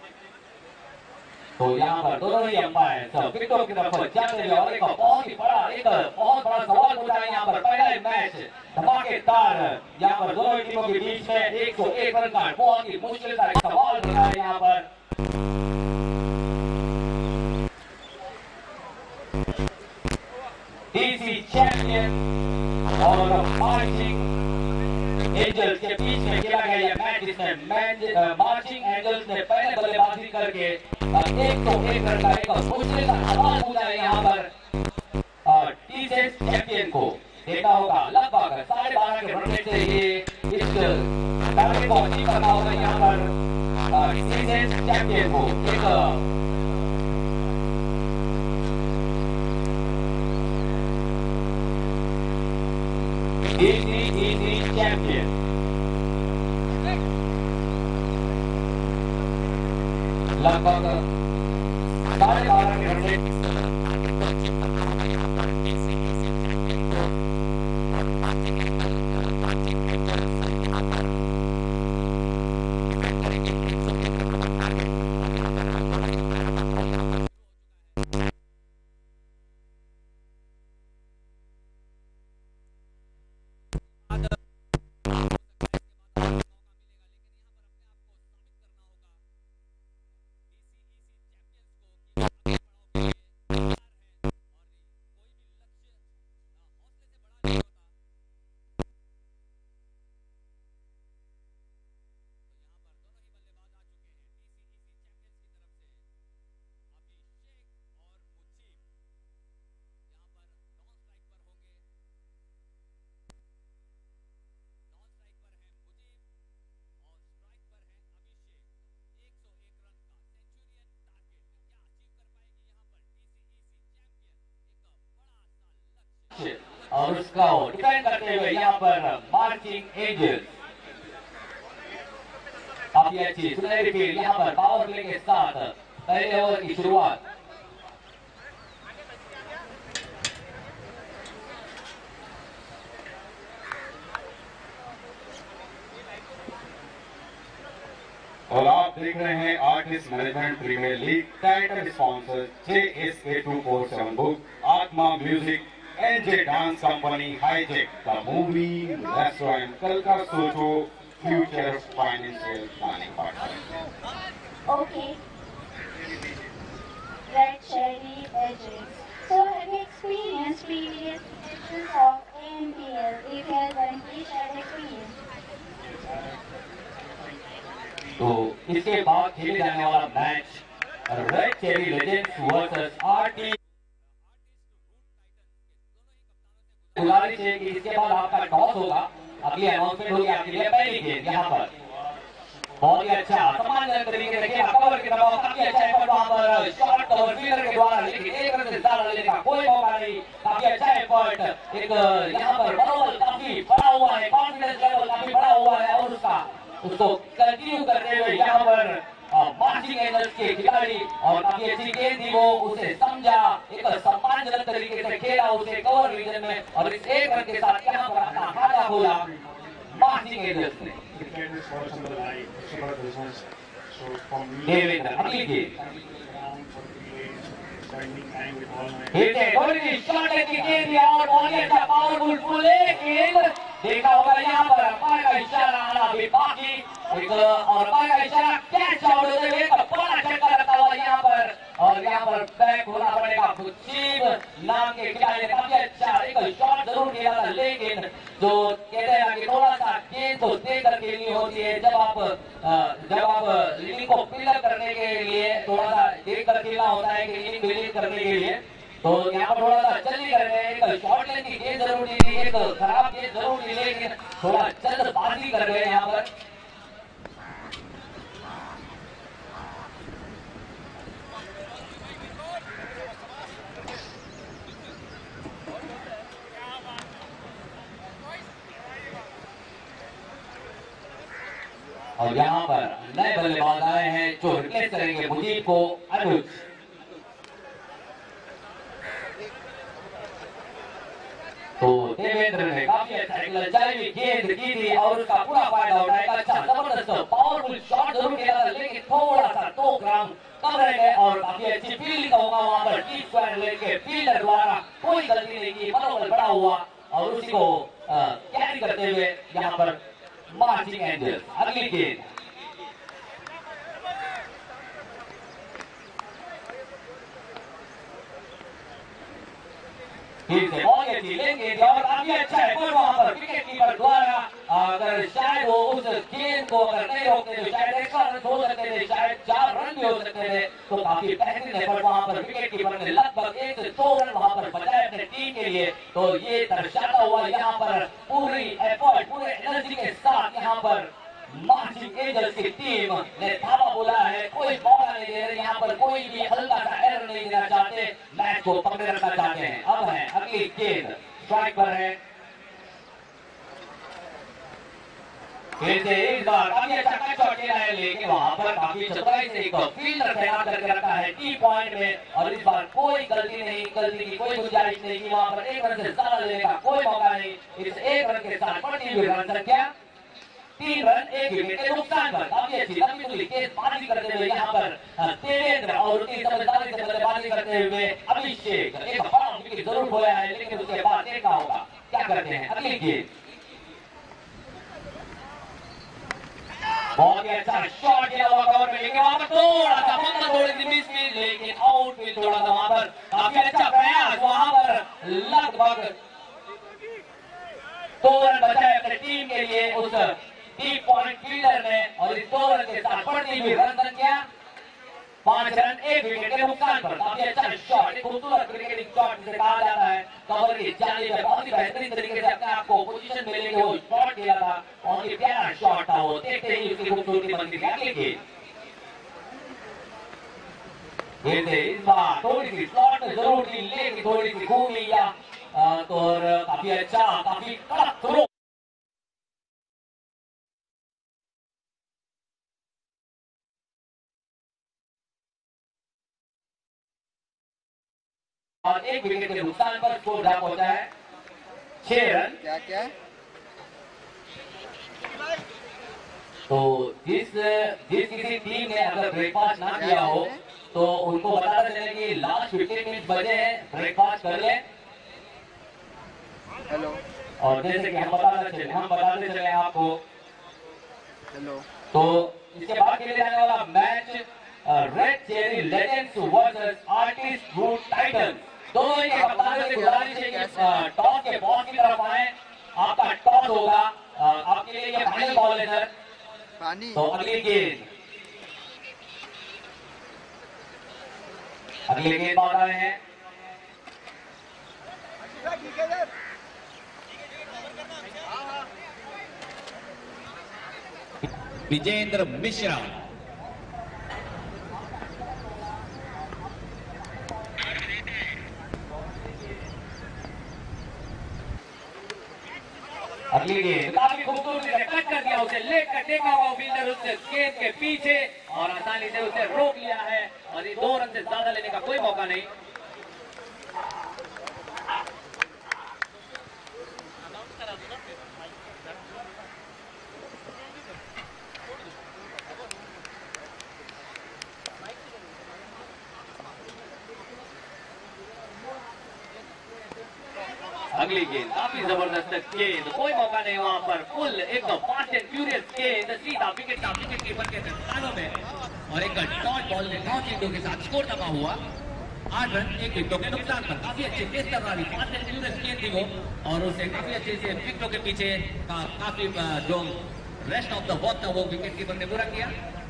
तो यहाँ पर दोनों ही अंपायर सब विकेटों की तरफ जाते हुए और एक बहुत बड़ा सवाल पूछा है यहाँ पर। पहला ही मैच धमाकेदार, यहाँ पर दोनों ही टीमों के बीच में 101 रन का बहुत ही मुश्किल सा सवाल बना है यहाँ पर। डीसी चैंपियन और मार्चिंग एंजल्स के बीच में खेला गया यह मैच, जिसमें मार्चिंग एंजल्स ने पहले बल्लेबाजी करके 101 रन का एक मुश्किल सा सवाल पूछा है यहाँ पर डीसी चैंपियन को। देखा होगा लगभग 12.5 के रन से ये इस टारगेट को अचीव करना होगा यहाँ पर डीसी चैंपियन को। डीसी चैंपियन लगभग 12.5 के रन और उसका डिफेंड करते हुए यहाँ पर मार्चिंग एंजल्स। काफी अच्छी सुनहरी फील्ड यहाँ पर पावर प्ले के साथ पहले ओवर की शुरुआत। और आप देख रहे हैं artist management premier league title sponsor JSK247 book, Atma music, NJ dance company, hijack the movie, restaurant, कलका सोचो, future financial planning partner. Okay. Red Cherry Edges. So have you experienced previous editions of AMPL? If you have one, please share the experience. तो इसके बाद खेले जाने वाला match red cherry legends versus RT। गुजारिश है कि इसके बाद आपका टॉस होगा, अगली अनाउंसमेंट होगी आपके लिए पहली गेंद। यहाँ पर बहुत ही अच्छा सम्मानजनक तरीके से खेला, कवर के दबाव काफी अच्छा एफर्ट वहां पर शॉर्ट कवर फील्डर के द्वारा, लेकिन एक रन से ज्यादा लेने का कोई मौका नहीं। काफी अच्छा एफर्ट, एक यहाँ पर मनोबल काफी बड़ा हुआ है, कॉन्फिडेंस लेवल काफी बड़ा हुआ है और उसको कंटिन्यू करते हुए यहाँ पर मार्चिंग एंजल्स के खिलाड़ी और काफी अच्छी गेंद थी, वो उसे समझा, एक सम्मानजनक तरीके से खेला उसे कवर रीजन में और इस एक रन के साथ यहाँ पर अपना खाता खोला मार्चिंग एंजल्स ने। देवेंद्र अगली गेंद शॉट की गेंद और बहुत ही अच्छा पावरफुल फुल गेंद। देखा होगा यहाँ पर अंपायर का इशारा आना भी बाकी, एक और अंपायर का इशारा कैच आउट होते हुए बड़ा झटका लगता हुआ यहाँ पर, और यहाँ पर बैक होना पड़ेगा। मुजीब नाम के खिलाड़ी ने काफी अच्छा एक शॉट जरूर किया था, लेकिन जो कहते हैं कि थोड़ा सा गेंद तो देख कर खेलनी होती है। जब आप रिलीज को फिल्डर करने के लिए थोड़ा सा देख कर खेलना होता है कि इनिंग रिलीज करने के लिए, तो यहाँ पर थोड़ा सा जल्दी कर रहे हैं। एक शॉर्ट लेन की गेंद जरूर नहीं, एक खराब गेंद जरूर नहीं, लेकिन थोड़ा जल्दबाजी कर रहे हैं यहाँ पर। और यहाँ पर नए बल्लेबाज आए हैं जो रिप्लेस करेंगे मुजीब को अनुज। तो देवेंद्र ने काफी अच्छा गेंद की थी और उसका पूरा फायदा उठाएगा। अच्छा जबरदस्त पावरफुल शॉट जरूर खेला था, लेकिन थोड़ा सा 2 ग्राम कम रह गए और काफी अच्छी फील्ड का होगा वहां पर। टी स्क्वायर लेके फील्डर द्वारा कोई गलती नहीं की, मनोबल बड़ा हुआ और उसी को कैरी करते हुए यहाँ पर मार्चिंग एंजल्स। अगली गेंद फिर से बॉल अच्छी लेंगे और काफी अच्छा एफर्ट वहां पर विकेट कीपर द्वारा। अगर शायद वो उस गेंद को अगर नहीं रोकते तो शायद एक्स्ट्रा रन हो सकते थे, शायद 4 रन भी हो सकते थे। तो काफी बेहतरीन एफर्ट वहां पर विकेट कीपर ने लगभग 1 से 2 रन वहां पर बचाए अपने टीम के लिए। तो ये दर्शाता हुआ यहाँ पर पूरी एफर्ट पूरे एनर्जी के साथ यहाँ पर मार्चिंग एंजल्स की टीम ने धावा बोला है, कोई मौका नहीं दे रहे, यहाँ पर कोई भी हल्का सा एरर नहीं देना चाहते, मैच को पकड़े रखना चाहते हैं। अब है अगली गेंद स्ट्राइक पर है, फिर से इस बार काफी अच्छा कैच शॉट खेला है, लेकिन वहां पर काफी चतुराई से एक फील्डर तैनात करके रखा है टी पॉइंट में और इस बार कोई गलती की कोई गुंजाइश नहीं की। वहां पर 1 रन से ज्यादा लेने का कोई मौका नहीं। इस 1 रन के साथ बढ़ती हुई रन संख्या 3 रन 1 विकेट के नुकसान पर। काफी अच्छी लंबी दूरी गेंदबाजी करते हुए यहाँ पर देवेंद्र और उतनी समझदारी से बल्लेबाजी करते हुए अभिषेक एक बड़ा विकेट जरूर खोया है, लेकिन उसके बाद देखा होगा क्या करते हैं। अगली गेंद बहुत ही अच्छा शॉट खेला हुआ कवर में, लेकिन वहां पर थोड़ा सा बंदा थोड़ी सी मिस में, लेकिन आउट भी थोड़ा सा वहां पर काफी अच्छा प्रयास वहां पर लगभग 2 रन बचाए अपनी टीम के लिए उस टी पॉइंट फील्डर ने और इस 2 रन के साथ बढ़ती हुई रन संख्या 5 रन 1 विकेट के नुकसान पर। काफी अच्छा शॉट, खूबसूरत क्रिकेटिंग शॉट जिसे कहा जाता है, कवर की जाली में बहुत ही बेहतरीन तरीके से अपने आप को पोजीशन में लेके वो शॉट खेला था, बहुत ही प्यारा शॉट था वो, देखते ही उसकी खूबसूरती बनती थी। अगली गेंद इस बार थोड़ी सी शॉट जरूर थी, लेकिन थोड़ी सी घूमी या तो काफी अच्छा काफी कड़क थ्रो और 1 विकेट के नुकसान पर स्कोर ड्रॉप होता है 6 रन। क्या क्या तो जिस किसी टीम ने अगर ब्रेकफास्ट ना किया हो तो उनको बताना चले कि लास्ट 15 मिनट बचे हैं, ब्रेकफास्ट कर लें। हेलो और जैसे कि हम बताते चले आपको, हेलो तो इसके बाद खेले जाने वाला match red cherry legends versus artist root titan. दोनों ही कप्तानों से गुजारिश है कि टॉस के बॉल की तरफ आए, आपका टॉस होगा, आपके लिए ये फाइनल बॉल है सर। पानी तो अगली गेंद आ रहे हैं विजेंद्र मिश्रा। अगली गेंद काफी खूबसूरती से कट कर दिया, उसे लेकर देखा हुआ फील्डर उससे गेंद के पीछे और आसानी से उसे रोक लिया है और ये 2 रन से ज्यादा लेने का कोई मौका नहीं। अगली गेंद काफी जबरदस्त गेंद, कोई मौका नहीं वहां पर, फुल एकदम फास्ट एंड फ्यूरियस गेंद सीधा विकेट कीपर के कानों में और एक डॉट बॉल में 9 गेंदों के साथ स्कोर दबा हुआ 8 रन 1 विकेटों के नुकसान पर। काफी अच्छी तेज कर रही फास्ट एंड फ्यूरियस गेंद थी वो और उसे काफी अच्छे से विकेटों के पीछे काफी जो रेस्ट ऑफ द वॉक था वो विकेट कीपर ने पूरा किया।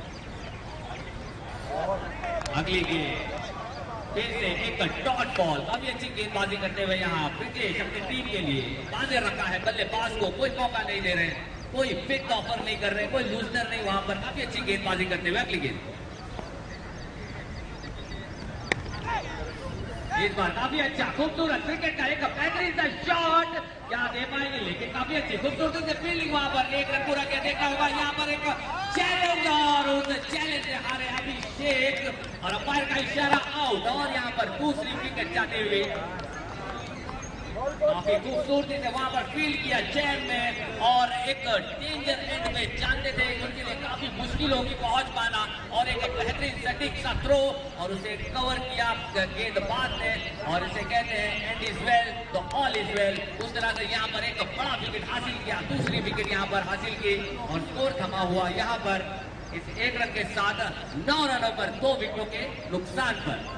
अगली गेंद फिर से एक डॉट बॉल, काफी अच्छी गेंदबाजी करते हुए यहाँ ब्रिटिश अपनी टीम के लिए बांधे रखा है, बल्लेबाज को कोई मौका नहीं दे रहे, कोई फिक्स ऑफर नहीं कर रहे, कोई लूजर नहीं वहां पर, काफी अच्छी गेंदबाजी करते हुए अगली गेंद इस बार काफी अच्छा खूबसूरत क्रिकेट का एक बेहतरीन सा शॉट क्या दे पाएंगे, लेकिन काफी अच्छी खूबसूरती से फील्डिंग वहां पर 1 रन पूरा किया, देखा होगा यहाँ पर एक चैलेंज और उस चैलेंज से हारे अभिषेक और अंपायर का इशारा आउट और यहाँ पर दूसरी विकेट जाते हुए काफी खूबसूरती से वहां पर फील किया चैन ने और एक डेंजर एंड में जानते थे उनके लिए काफी मुश्किल होगी पहुंच पाना और एक बेहतरीन सटीक सा थ्रो और उसे कवर किया गेंदबाज ने और इसे कहते हैं एंड इज वेल तो ऑल इज वेल। उस तरह से यहाँ पर एक बड़ा विकेट हासिल किया, दूसरी विकेट यहाँ पर हासिल की और स्कोर थमा हुआ यहाँ पर इस एक रन के साथ 9 रनों पर 2 विकेटों के नुकसान पर।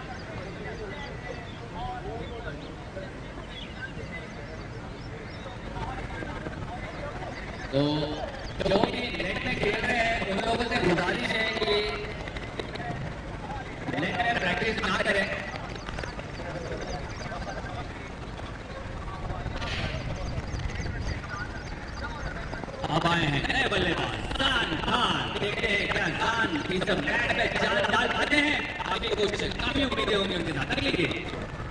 तो जो भी नेट में खेल रहे हैं उन लोगों से गुजारिश है कि नेट में प्रैक्टिस ना करें। अब आए हैं नए बल्लेबाज जान खान, देखते हैं क्या जान इस मैच में जान डाल पाते हैं। अभी कुछ काफी उम्मीदें होंगी उनके साथ। अगली गेंद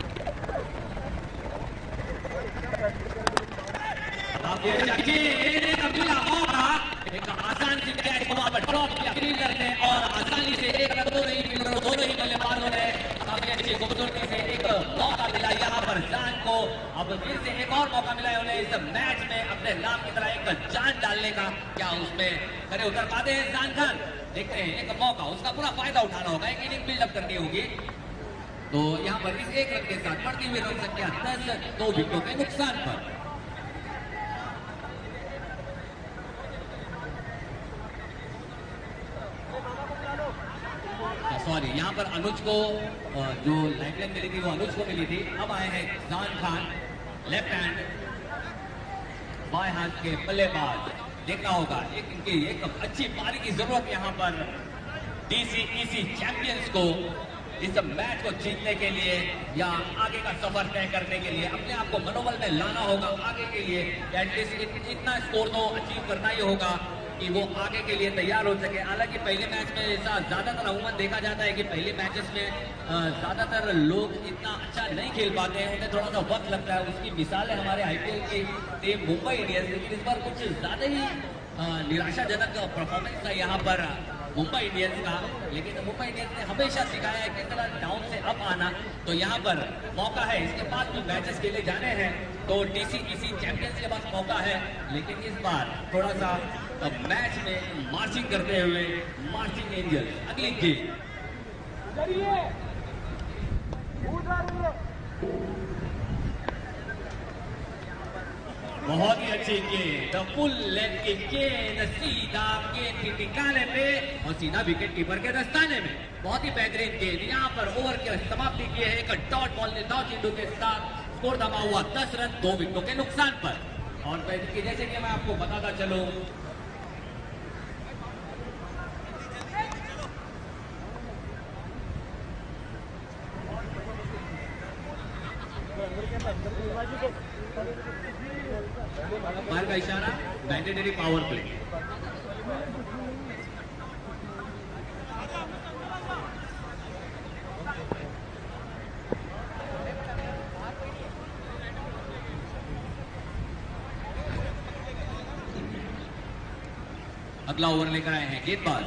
मिला मौका, एक आसान सी कैच वहां पर ड्रॉप किया फील्डर ने और आसानी से एक रन दोनों ही बल्लेबाजों ने काफी अच्छी खूबसूरती से एक मौका मिला यहाँ पर जान को। अब फिर से एक और मौका मिला है उन्हें इस मैच में अपने नाम की तरह एक जान डालने का। क्या उसमें खड़े उतर पाते हैं जान खान? देखते हैं एक मौका, उसका पूरा फायदा उठाना होगा, एक इनिंग बिल्डअप करनी होगी। तो यहाँ पर इस एक रन के साथ बढ़ती हुई रन संख्या 10, 2 विकेटों के नुकसान पर। सॉरी, यहाँ पर अनुज को जो लाइफलाइन मिली थी वो अनुज को मिली थी। अब आए हैं जान खान, लेफ्ट हैंड बाएं हाथ के बल्लेबाज। देखना होगा एक अच्छी पारी की जरूरत यहाँ पर DCEC चैंपियंस को इस मैच को जीतने के लिए या आगे का सफर तय करने के लिए अपने आप को मनोबल में लाना होगा आगे के लिए। एटलीस्ट इतना स्कोर तो अचीव करना ही होगा कि वो आगे के लिए तैयार हो सके। हालांकि पहले मैच में ऐसा ज्यादातर अमूमन देखा जाता है कि पहले मैचेस में ज्यादातर लोग इतना अच्छा नहीं खेल पाते हैं, उन्हें थोड़ा सा वक्त लगता है। उसकी मिसाल है हमारे IPL की टीम मुंबई इंडियंस, लेकिन इस बार कुछ ज्यादा ही निराशाजनक परफॉर्मेंस था यहाँ पर मुंबई इंडियंस का। लेकिन मुंबई इंडियंस ने हमेशा सिखाया है किस तरह डाउन से अप आना। तो यहाँ पर मौका है, इसके बाद भी मैचेस खेले जाने हैं तो DCEC चैंपियंस के पास मौका है। लेकिन इस बार थोड़ा सा मैच में मार्चिंग करते हुए मार्चिंग एंजल्स। अगली गेंद बहुत ही अच्छी गेंद, फुल लेंथ की गेंद सीधा गेंद के निकाले पे और सीधा विकेट कीपर के दस्ताने में। बहुत ही बेहतरीन गेंद। यहाँ पर ओवर की समाप्ति की है एक डॉट बॉल ने 9 गेंदों के साथ। स्कोर दबा हुआ 10 रन 2 विकेटों के नुकसान पर। और जैसे कि मैं आपको बताता चलूं बाहर का इशारा, मैंडेटरी पावर प्ले। अगला ओवर लेकर आए हैं गेंदबाज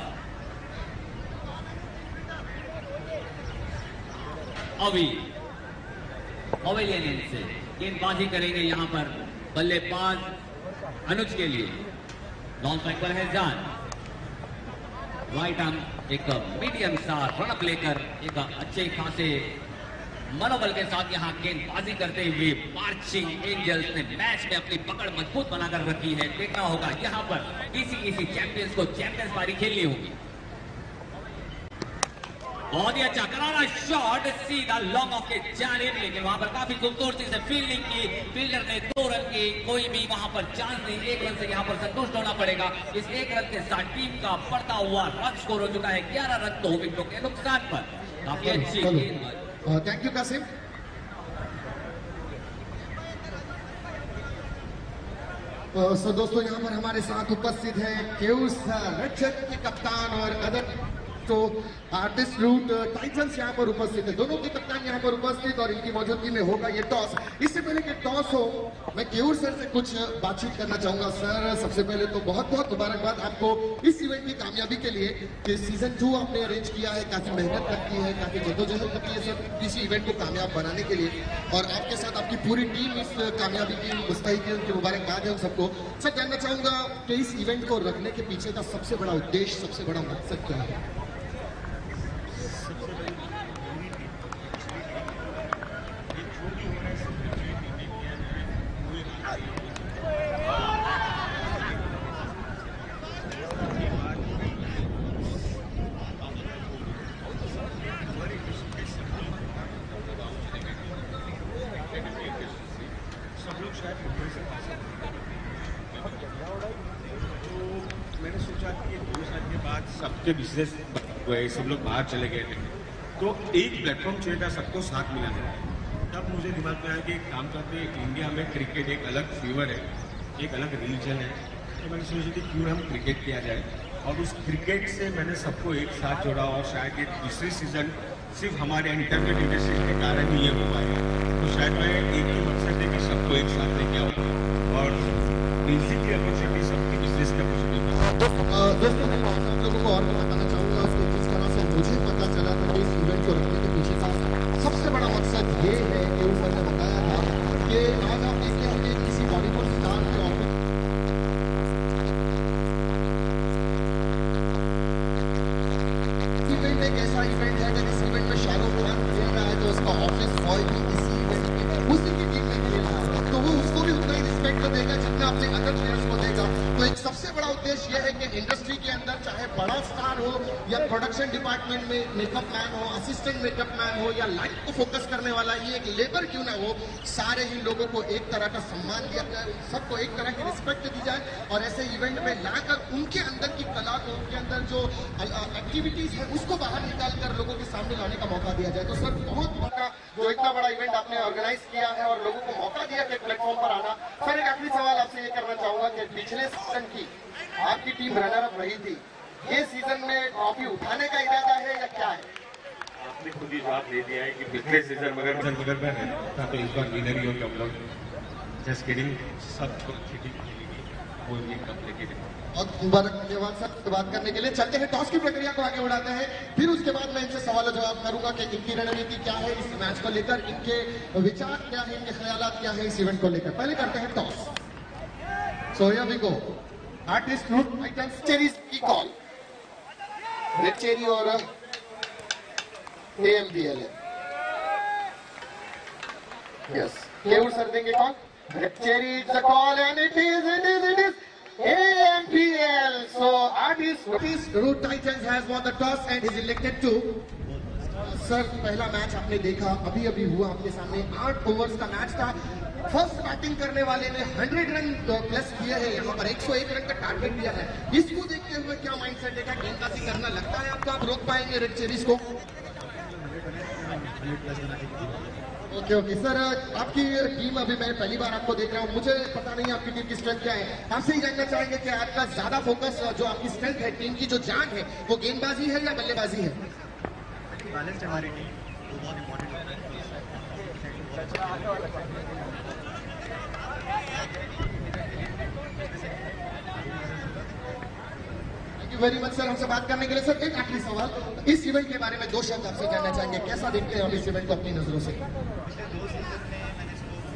अवेलियन से गेंदबाजी करेंगे यहाँ पर बल्लेबाज अनुज के लिए। लॉन्ग स्ट्राइक पर है जान, राइट आर्म एक मीडियम सा रनअप लेकर एक अच्छे खासे मनोबल के साथ यहाँ गेंदबाजी करते हुए मार्चिंग एंजल्स ने मैच में अपनी पकड़ मजबूत बनाकर रखी है। देखना होगा यहाँ पर DCEC चैंपियंस को चैंपियंस पारी खेलनी होगी। बहुत ही अच्छा करारा शॉट सीधा लॉन्ग ऑफ के जानिब, लेकिन वहां पर काफी खूबसूरती से फील्डिंग की। फील्डर ने 2 रन की, कोई भी वहां पर चांस नहीं। 1 रन से यहाँ पर संतुष्ट होना पड़ेगा। इस 1 रन के साथ टीम का बढ़ता हुआ रन स्कोर हो चुका है 11 रन 2 विकेटों के नुकसान पर। काफी अच्छी गेंद। Thank you Qasim. सो दोस्तों यहाँ पर हमारे साथ उपस्थित है केयूस रक्षक के कप्तान और अदर तो आर्टिस्ट रूट टाइटंस यहाँ पर उपस्थित है, दोनों के कप्तान यहाँ पर उपस्थित और इनकी मौजूदगी में होगा ये टॉस। इससे पहले कि टॉस हो, मैं केयूर सर से कुछ बातचीत करना चाहूंगा। सर, सबसे पहले तो बहुत बहुत मुबारकबाद आपको इस इवेंट की कामयाबी के लिए कि सीजन 2 आपने अरेंज किया है, काफी मेहनत लगती है, काफी जद्दोजहद लगती है सर इसी इवेंट को कामयाब बनाने के लिए, और आपके साथ आपकी पूरी टीम इस कामयाबी की मुस्तहिक है, उनकी मुबारकबाद है उन सबको। सर, जानना चाहूंगा कि इस इवेंट को रखने के पीछे का सबसे बड़ा उद्देश्य, सबसे बड़ा मकसद क्या है? मैंने सोचा कि 2 साल के बाद सबके बिजनेस हुए, सब लोग बाहर चले गए थे, तो एक प्लेटफॉर्म चाहिए था सबको साथ मिलाने का। तब मुझे दिमाग में आया कि एक काम करते हैं, इंडिया में क्रिकेट एक अलग फीवर है, एक अलग रिलीजन है, तो मैंने सोचा कि क्यों हम क्रिकेट किया जाए, और उस क्रिकेट से मैंने सबको एक साथ जोड़ा, और शायद ये दूसरी सीजन सिर्फ हमारे एंटरटेनमेंट इंडस्ट्री के कारण ही ये हो पाएगा। तो शायद मैं एक ही मकसद है कि सबको एक साथ लेके आऊँ और बेसिकली अपॉर्चुनिटी सबकी बिजनेस की अपॉर्चुनिटी। दोस्तों, मैं आप लोगों को और बताना चाहूंगा कि जिस तरह से मुझे पता चला था कि इस इवेंट को रखने के पीछे का सबसे बड़ा मकसद ये है कि ऊपर ने बताया था कि आज आप देखते हैं कि किसी बॉलीवुड स्टार के ऑफिस इवेंट एक ऐसा इवेंट है कि जिस इवेंट में शाहरुख खान खेल रहा है तो उसका ऑफिस बॉय भी इसी इवेंट में उसी की टीम में खेल रहा है, तो वो उसको भी उतना ही रिस्पेक्ट देगा जितना अपने अदर प्लेयर्स को देगा। तो एक सबसे बड़ा उद्देश्य यह है कि इंडस्ट्री के अंदर चाहे बड़ा स्टार हो या प्रोडक्शन डिपार्टमेंट में मेकअप मैन हो, असिस्टेंट मेकअप मैन हो या लाइट को फोकस करने वाला ये एक लेबर क्यों ना हो, सारे ही लोगों को एक तरह का सम्मान दिया जाए, सबको एक तरह की रिस्पेक्ट दी जाए, और ऐसे इवेंट में लाकर उनके अंदर की कला को, उनके अंदर जो एक्टिविटीज है उसको बाहर निकाल कर लोगों के सामने लाने का मौका दिया जाए। तो सर, बहुत बड़ा जो इतना बड़ा इवेंट आपने ऑर्गेनाइज किया है और लोगों को मौका दिया कि प्लेटफॉर्म पर आना। सर, एक आखिरी सवाल आपसे ये करना चाहूंगा कि पिछले सीजन की आपकी टीम रनर अप रही थी, ये सीजन में ट्रॉफी उठाने का इरादा है या क्या है? आपने खुद ही जवाब दे दिया है कि पिछले सीजन मगर मैं रहता तो इस बार विनर ही होंगे हम लोग। जस्ट किडिंग, सब वो ये कप लेके गए। बहुत धन्यवाद सर बात करने के लिए। चलते हैं टॉस की प्रक्रिया को आगे बढ़ाते हैं, फिर उसके बाद मैं इनसे सवाल जवाब करूंगा कि इनकी रणनीति क्या है इस मैच को लेकर, इनके विचार क्या है, इनके ख्यालात क्या है इस इवेंट को लेकर। पहले करते हैं toss. So here we go. Artist root titans cherries की कॉल, रेड चेरी और AMPL। यस, केवल सर देंगे call. Red cherry is the call and it is AMPL. So artist Root Titans has won the toss and is elected to. Sir, पहला मैच आपने देखा, अभी अभी हुआ आपके सामने, 8 ओवर्स का मैच था। फर्स्ट बैटिंग करने वाले ने 100 रन प्लस किए हैं, यहाँ पर 101 रन का टारगेट दिया है। इसको देखते हुए क्या माइंडसेट है, क्या गेंदबाजी करना लगता है आपको, आप रोक पाएंगे रेड चेरीज को? ओके सर, आपकी टीम अभी मैं पहली बार आपको देख रहा हूँ, मुझे पता नहीं आपकी टीम की स्ट्रेंथ क्या है। आपसे ही जानना चाहेंगे कि आपका ज्यादा फोकस जो आपकी स्ट्रेंथ है, टीम की जो जान है, वो गेंदबाजी है या बल्लेबाजी है? बैलेंस हमारी टीम वो बहुत इम्पोर्टेंट होता है। Thank you very much sir हमसे बात करने के लिए। सर, एक आखिरी सवाल, इस इवेंट के बारे में 2 शब्द आपसे जानना चाहेंगे, कैसा देखते हैं हम इस इवेंट को अपनी नजरों से? पिछले 2 सीजन में मैंने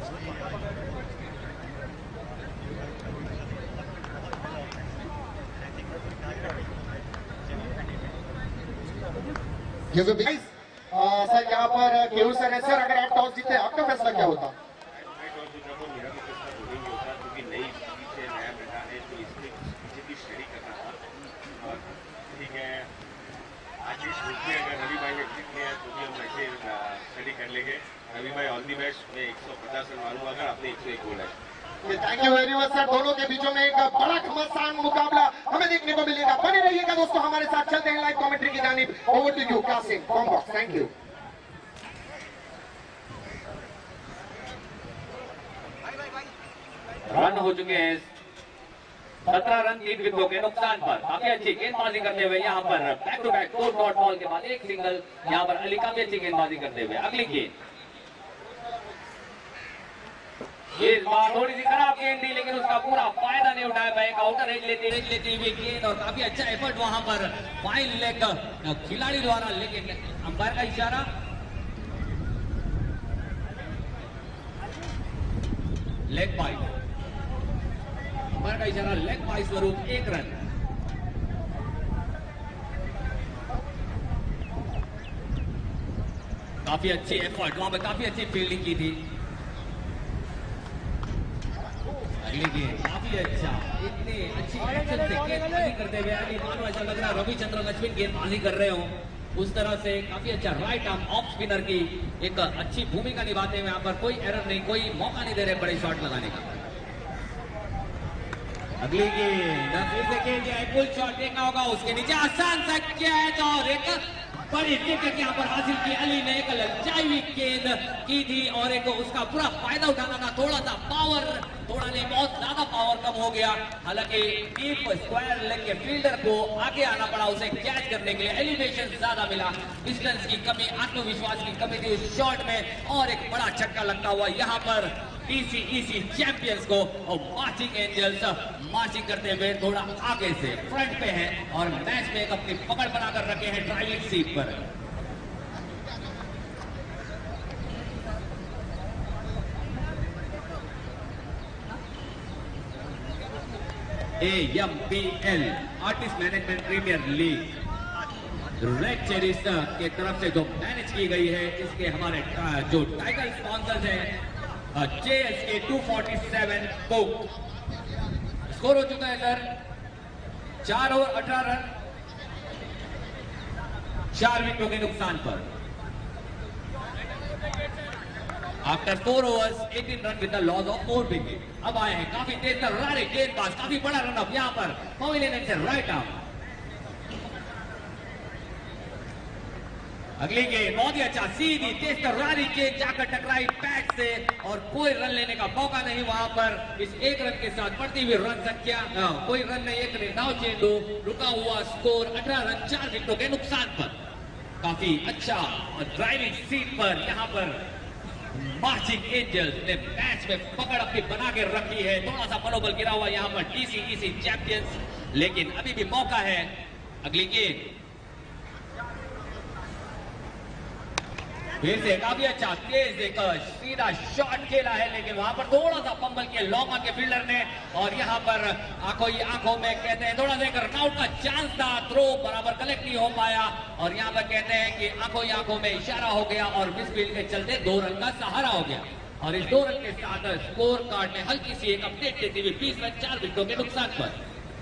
सर यहाँ पर केवल सर है। सर, अगर आप टॉस जीते आपका फैसला क्या होता? अगर रवि भाई ने जीत लिया तो भी हम ऐसे स्टडी कर लेंगे। रवि भाई ऑन दी मैच में 150 रन मारूंगा अगर आपने 101 गोल है। Thank you very much sir, दोनों के बीचों में एक बड़ा घमासान मुकाबला हमें देखने को मिलेगा। बने रहिएगा दोस्तों हमारे साथ, चलते हैं लाइव कमेंट्री की जानिब। Over to you Kasim from box. Thank you. Run हो चुके हैं 17 रन 3 विकेटों के नुकसान पर। काफी अच्छी गेंदबाजी करते हुए यहाँ पर back to back 4 dot ball के बाद एक सिंगल। यहाँ पर अली काफी अच्छी गेंदबाजी करते हुए अगली गेंद। इस बार थोड़ी सी खराब गेंद थी लेकिन उसका पूरा फायदा नहीं उठाया पाए। आउटर एज लेती हुई गेंद और काफी अच्छा एफर्ट वहां पर फाइन लेग खिलाड़ी द्वारा, लेकिन अंपायर का इशारा लेग बाइट, अंपायर का इशारा लेग बाइट स्वरूप 1 रन। काफी अच्छी एफर्ट वहां पर, काफी अच्छी फील्डिंग की थी। अगली गेंद काफी अच्छा, इतनी अच्छी एक्शन से गेंदबाजी करते हुए अली, मानो ऐसा लग रहा है रविचंद्रन अश्विन गेंदबाजी कर रहे हो उस तरह से। काफी अच्छा राइट आर्म ऑफ स्पिनर की एक अच्छी भूमिका निभाते हुए यहाँ पर कोई एरर नहीं, कोई मौका नहीं दे रहे बड़े शॉट लगाने का। अगली गेंद फिर से खेल दिया, फुल शॉट देखना होगा, उसके नीचे आसान सा कैच और एक बड़ी विकेट यहाँ पर हासिल की। अली ने एक ललचाई गेंद की थी और एक उसका पूरा फायदा उठाना था। थोड़ा सा पावर, थोड़ा नहीं बहुत ज्यादा पावर कम हो गया। हालांकि डीप स्क्वायर लेग के फील्डर को आगे आना पड़ा उसे कैच करने के लिए। एलिवेशन ज्यादा मिला, डिस्टेंस की कमी, आत्मविश्वास की कमी थी उस शॉट में और एक बड़ा छक्का लगता हुआ यहाँ पर DCEC चैंपियंस को। और मार्चिंग एंजल्स मार्चिंग करते हुए थोड़ा आगे से फ्रंट पे हैं और मैच में एक अपनी पकड़ बनाकर रखे हैं ड्राइविंग सीट पर। AMPL artist management premier league red cherries के तरफ से जो मैनेज की गई है, इसके हमारे जो टाइटल स्पॉन्सर्स हैं JSK 247 कोक। स्कोर हो चुका है सर 4 ओवर 18 रन 4 विकेटों के नुकसान पर। After 4 overs 18 run with the loss of 4 wicket. अब आए हैं काफी तेज तर्रारे गेंदबाज, काफी बड़ा रन अप यहाँ पर पवेलियन से राइट आर्म। अगली गेंद बहुत ही अच्छा, सीधी तेज तर्रारी गेंद जाकर टकराई बैट से और कोई रन लेने का मौका नहीं वहां पर। इस 1 रन के साथ बढ़ती हुई रन संख्या, कोई रन नहीं, 1 रन नाउ चेंडू रुका हुआ, स्कोर 18 रन 4 विकेटों के नुकसान पर। काफी अच्छा ड्राइविंग सीट पर यहाँ पर मार्चिंग एंजल्स ने मैच में पकड़ अपनी बना के रखी है। थोड़ा सा मनोबल गिरा हुआ यहाँ पर DCEC चैंपियंस, लेकिन अभी भी मौका है। अगली गेंद फिर से काफी अच्छा तेज एक सीधा शॉट खेला है, लेकिन वहां पर थोड़ा सा फंबल किया लॉन्ग ऑन के फील्डर ने और यहाँ पर आंखों ही आंखों में कहते हैं थोड़ा सा एक रनआउट का चांस था, थ्रो बराबर कलेक्ट नहीं हो पाया और यहाँ पर कहते हैं कि आंखों ही आंखों में इशारा हो गया और मिस फील्ड के चलते 2 रन का सहारा हो गया। और इस 2 रन के साथ स्कोर कार्ड में हल्की सी एक अपडेट देती हुई 20 रन 4 विकेटों के नुकसान पर।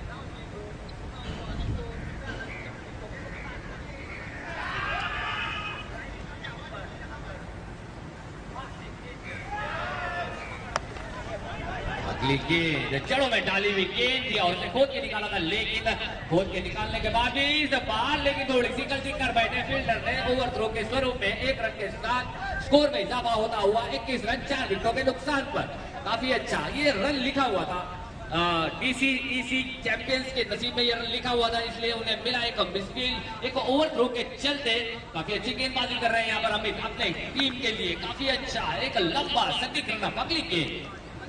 गेंद जड़ों में डाली हुई गेंद थी और उसे खोद के निकाला था, लेकिन खोद के निकालने के बाद भी इस बार लेकिन थोड़ी सी गलती कर बैठे फील्डर ने। ओवर थ्रो के स्वरूप में 1 रन के साथ स्कोर में इजाफा होता हुआ 21 रन 4 विकेटों के नुकसान पर। काफी अच्छा ये रन लिखा हुआ था, DCEC चैंपियंस के नसीब में ये रन लिखा हुआ था, इसलिए उन्हें मिला एक मिसफील्ड। एक ओवर थ्रो के चलते काफी अच्छी गेंदबाजी कर रहे हैं यहाँ पर अमित अपने टीम के लिए। काफी अच्छा एक लंबा संदिग्ध रन अगली गेंद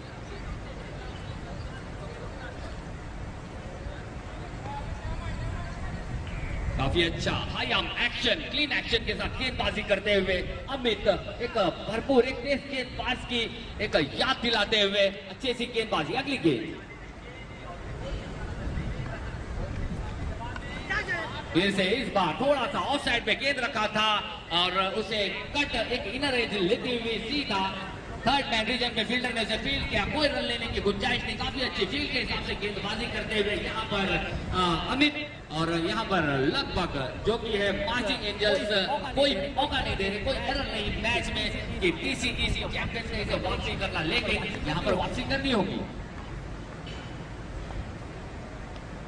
काफी अच्छा high arm action, clean action के साथ गेंदबाजी करते हुए अमित एक भरपूर एक तेज गेंदबाज की एक याद दिलाते हुए अच्छी सी गेंदबाजी। अगली गेंद फिर से इस बार थोड़ा सा ऑफ साइड पे गेंद रखा था और उसे कट एक इनर एज लेते हुए सीधा थर्ड मैन रीजन में फील्डर ने उसे फील्ड किया, कोई रन लेने की गुंजाइश नहीं। काफी अच्छी फील्ड के हिसाब से गेंदबाजी करते हुए यहाँ पर अमित और यहाँ पर लगभग जो कि है मार्चिंग एंजल्स कोई मौका नहीं दे रहे, कोई एरर नहीं मैच में कि DCEC चैंपियंस ने इसे वापसी करना, लेकिन यहाँ पर वापसी करनी होगी।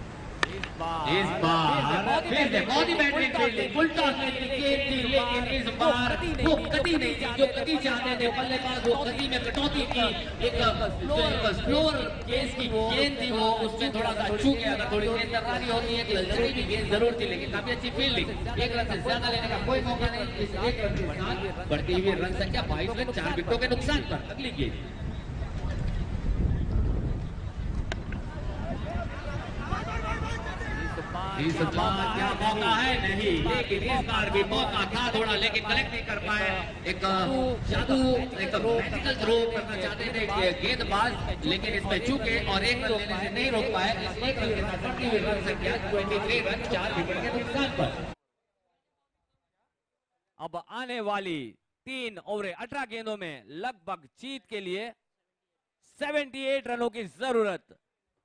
इस बार फिर से बहुत ही बेहतरीन फील्डिंग, फुल टॉस में गेंद थी, लेकिन इस बार वो गति नहीं थी जो गति चाहते थे बल्लेबाज, वो गति में कटौती की। एक स्लोअर केस की गेंद थी वो, उसमें थोड़ा सा चूक गया। अगर थोड़ी तेज तर्रारी होती है, ललचरी भी गेंद जरूर थी, लेकिन काफी अच्छी फील्डिंग। एक रन से ज्यादा लेने का कोई मौका नहीं। इस एक रन के साथ बढ़ती हुई रन संख्या 22 रन 4 विकेटों के नुकसान पर। अगली गेंद इस बार क्या मौका है? नहीं, लेकिन इस बार भी मौका था थोड़ा, लेकिन कलेक्ट नहीं कर पाए। एक जादू, एक मैजिकल थ्रो करना चाहते थे गेंदबाज, लेकिन इसमें चूके और एक रन लेने से नहीं रोक पाए। इस एक रन के साथ बढ़ती हुई रन संख्या 23 रन 4 विकेट के नुकसान पर। अब आने वाली 3 ओवर 18 गेंदों में लगभग जीत के लिए 78 रनों की जरूरत।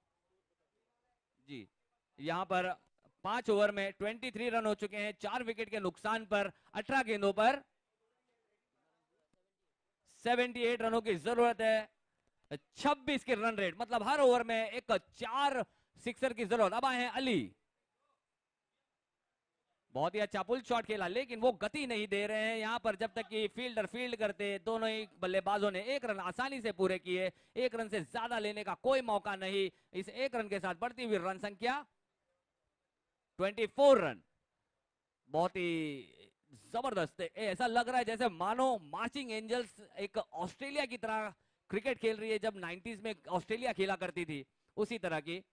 जी, यहां पर 5 ओवर में 23 रन हो चुके हैं, 4 विकेट के नुकसान पर 18 गेंदों पर 78 रनों की जरूरत है। 26 की रन रेट, मतलब हर ओवर में एक 4 सिक्सर की जरूरत। अब आए हैं अली, बहुत ही अच्छा पुल शॉट खेला, लेकिन वो गति नहीं दे रहे हैं यहां पर। जब तक कि फील्डर फील्ड करते, दोनों ही बल्लेबाजों ने 1 रन आसानी से पूरे किए। 1 रन से ज्यादा लेने का कोई मौका नहीं। इस 1 रन के साथ बढ़ती हुई रन संख्या 24 रन। बहुत ही जबरदस्त है। ऐसा लग रहा है जैसे मानो मार्चिंग एंजल्स एक ऑस्ट्रेलिया की तरह क्रिकेट खेल रही है, जब 90s में ऑस्ट्रेलिया खेला करती थी, उसी तरह की।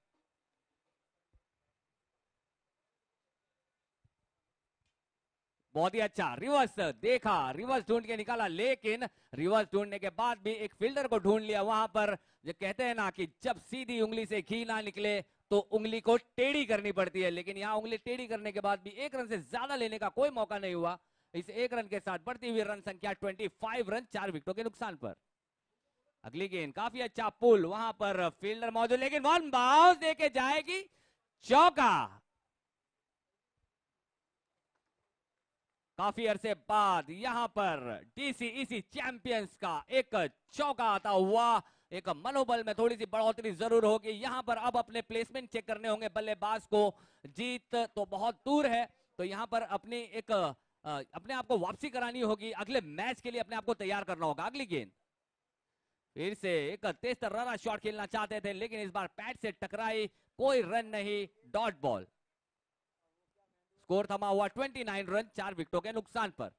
बहुत ही अच्छा रिवर्स देखा, रिवर्स ढूंढ के निकाला, लेकिन रिवर्स ढूंढने के बाद भी एक फील्डर को ढूंढ लिया वहां पर। जो कहते हैं ना कि जब सीधी उंगली से घी ना निकले तो उंगली को टेढ़ी करनी पड़ती है, लेकिन यहां उंगली टेढ़ी करने के बाद भी 1 रन से ज्यादा लेने का कोई मौका नहीं हुआ। इस 1 रन के साथ बढ़ती हुई रन संख्या 25 रन 4 विकेटों के नुकसान पर। अगली गेंद, काफी अच्छा पुल, वहां पर फील्डर मौजूद, लेकिन वन बाउंस देके जाएगी, चौका। काफी अरसे बाद यहां पर डीसीईसी चैंपियंस का एक चौका आता हुआ। एक मनोबल में थोड़ी सी बढ़ोतरी जरूर होगी यहां पर। अब अपने प्लेसमेंट चेक करने होंगे बल्लेबाज को। जीत तो बहुत दूर है, तो यहां पर अपनी एक अपने आप को वापसी करानी होगी, अगले मैच के लिए अपने आप को तैयार करना होगा। अगली गेंद, फिर से एक तेज तर्रारा शॉट खेलना चाहते थे, लेकिन इस बार पैड से टकराई, कोई रन नहीं, डॉट बॉल। स्कोर थमा हुआ 29 रन 4 विकेटों के नुकसान पर।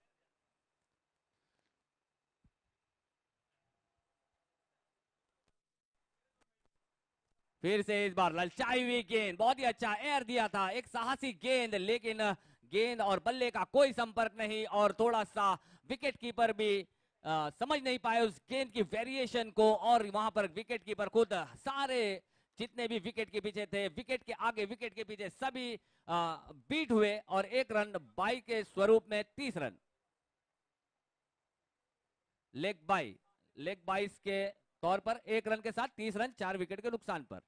फिर से इस बार ललचाई हुई गेंद, बहुत ही अच्छा एयर दिया था, एक साहसी गेंद, लेकिन गेंद और बल्ले का कोई संपर्क नहीं, और थोड़ा सा विकेट कीपर भी समझ नहीं पाए उस गेंद की वेरिएशन को, और वहां पर विकेट कीपर खुद सारे जितने भी विकेट के पीछे थे, विकेट के आगे विकेट के पीछे सभी बीट हुए, और 1 रन बाई के स्वरूप में 30 रन लेग बाइस के तौर पर 1 रन के साथ 30 रन 4 विकेट के नुकसान पर।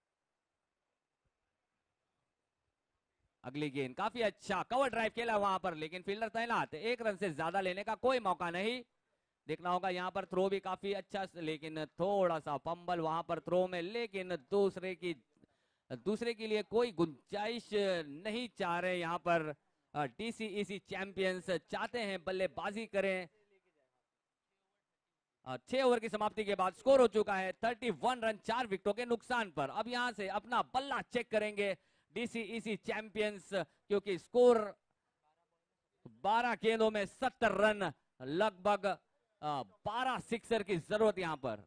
अगली गेंद, काफी अच्छा कवर ड्राइव खेला वहां पर, लेकिन फील्डर तैनात, 1 रन से ज्यादा लेने का कोई मौका नहीं। देखना होगा यहां पर थ्रो भी काफी अच्छा, लेकिन थोड़ा सा फंबल वहां पर थ्रो में, लेकिन दूसरे के लिए कोई गुंजाइश नहीं चाह रहे यहां पर। डीसीईसी चैंपियंस चाहते हैं बल्लेबाजी करें। 6 ओवर की समाप्ति के बाद स्कोर हो चुका है 31 रन 4 विकेटों के नुकसान पर। अब यहां से अपना बल्ला चेक करेंगे डीसीईसी चैंपियंस, क्योंकि स्कोर 12 गेंदों में 70 रन, लगभग 12 सिक्सर की जरूरत यहां पर।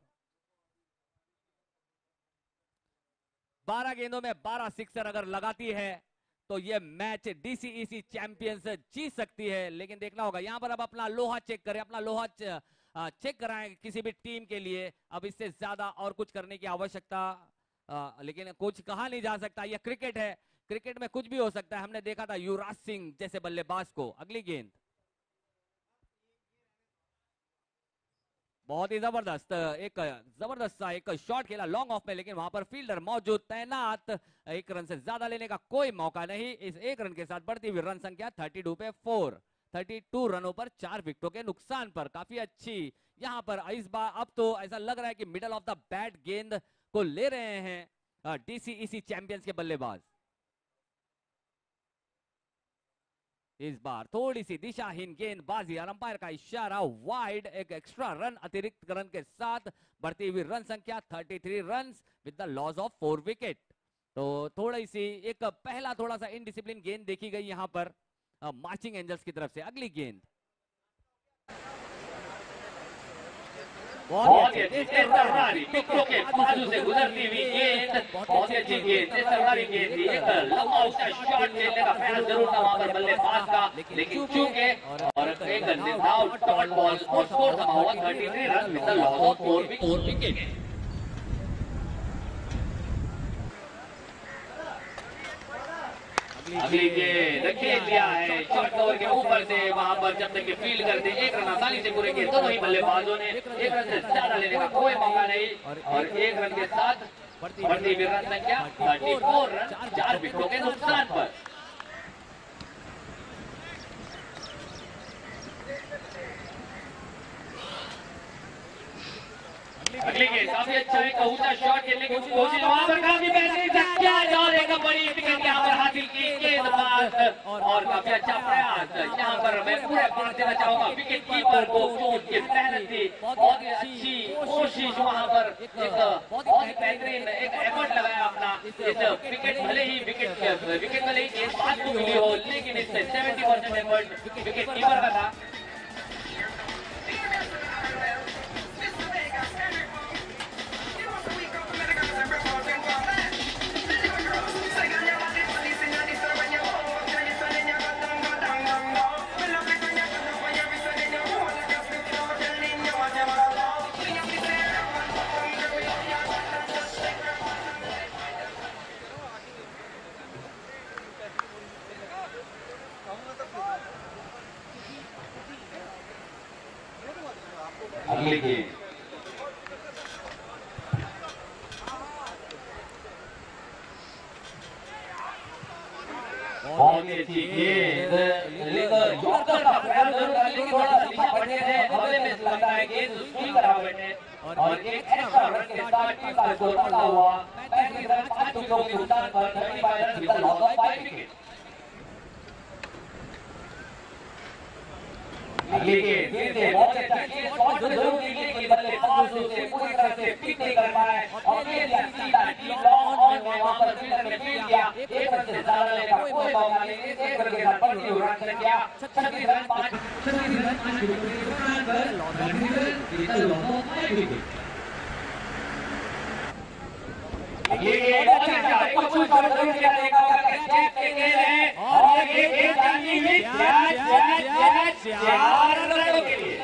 12 गेंदों में 12 सिक्सर अगर लगाती है तो यह मैच डीसीईसी चैंपियंस जीत सकती है, लेकिन देखना होगा यहां पर। अब अपना लोहा चेक करें, अपना लोहा चेक कराएं किसी भी टीम के लिए। अब इससे ज्यादा और कुछ करने की आवश्यकता लेकिन कुछ कहा नहीं जा सकता, यह क्रिकेट है, क्रिकेट में कुछ भी हो सकता है। हमने देखा था युवराज सिंह जैसे बल्लेबाज को। अगली गेंद, बहुत ही जबरदस्त सा एक शॉट खेला लॉन्ग ऑफ में, लेकिन वहां पर फील्डर मौजूद, तैनात, 1 रन से ज्यादा लेने का कोई मौका नहीं। इस 1 रन के साथ बढ़ती हुई रन संख्या 32 पे 4, 32 रनों पर 4 विकेटों के नुकसान पर। काफी अच्छी यहां पर इस बार, अब तो ऐसा लग रहा है कि मिडल ऑफ द बैट गेंद को ले रहे हैं डीसीईसी चैंपियंस के बल्लेबाज। इस बार थोड़ी सी दिशाहीन गेंदबाजी और अंपायर का इशारा वाइड, एक एक्स्ट्रा रन अतिरिक्त रन के साथ बढ़ती हुई रन संख्या 33 run with the loss of 4 wicket. तो थोड़ी सी एक पहला थोड़ा सा इनडिसिप्लिन गेंद देखी गई यहाँ पर मार्चिंग एंजल्स की तरफ से। अगली गेंद बहुत ही अच्छी सरदारी पिक्चों के बाजू से गुजरती हुई गेंद, बहुत ही अच्छी गेंद, सरदारी गेंद थी। एक लंबा उसका शॉट खेलने का प्रयास जरूर था वहां पर बल्लेबाज का, लेकिन चूके और एक निर्धाव डॉट बॉल और स्कोर समा हुआ 33 run with the loss of 4 wicket. अगली गेंद खेल दिया है शॉर्ट कवर के ऊपर से, वहां पर जब तक फील्ड करते एक रन आसानी से पूरे किए दोनों ही बल्लेबाजों ने। एक रन से ज्यादा लेने का कोई मौका नहीं और एक रन के साथ बढ़ती हुई रन संख्या 34 रन 4 विकेटों के नुकसान पर। अगली गेंद काफी अच्छा एक ऊंचा शॉट खेलने की कोशिश, वहां पर काफी बेहतरीन कैच और एक बड़ी विकेट यहाँ पर हासिल की गेंदबाज और काफी अच्छा प्रयास। यहाँ पर मैं पूरे पास देना चाहूंगा विकेट कीपर को, उनकी मेहनत थी, बहुत ही अच्छी कोशिश वहां पर, एक बहुत ही बेहतरीन एक एफर्ट लगाया अपना। इस विकेट भले ही गेंदबाज को मिली हो, लेकिन इसमें 70% एफर्ट विकेट कीपर का था। अगली गेंद बहुत ही अच्छी गेंद, लेकिन जॉकर का प्रयास जरूर था, लेकिन थोड़ा सा दिशा बढ़ने से हवा में लगता है गेंद स्विंग करा बैठे और एक एक्स्ट्रा रन के साथ टीम का स्कोर बढ़ा हुआ 35 रन 5 विकेटों के नुकसान पर 35 run with the loss of 5 wicket. अगली गेंद फिर से बहुत अच्छा गेंद, शॉट जरूर ली लेकिन बल्लेबाज उसे पूरी तरह से पिक नहीं कर पाए और गेंद या सीधा टीम लॉन्ग ऑन में वहां पर फील्डर ने फील्ड किया। एक रन से ज्यादा लेने का कोई मौका नहीं, एक रन के साथ बढ़ती हुई रन संख्या 36 रन 5 विकेटों के नुकसान पर लॉस ऑफ 5 विकेट। ये कुछ शॉट जरूर किया देखा होगा कि स्टेप के खेल है और ये गेंद जाती हुई 4 रनों के लिए।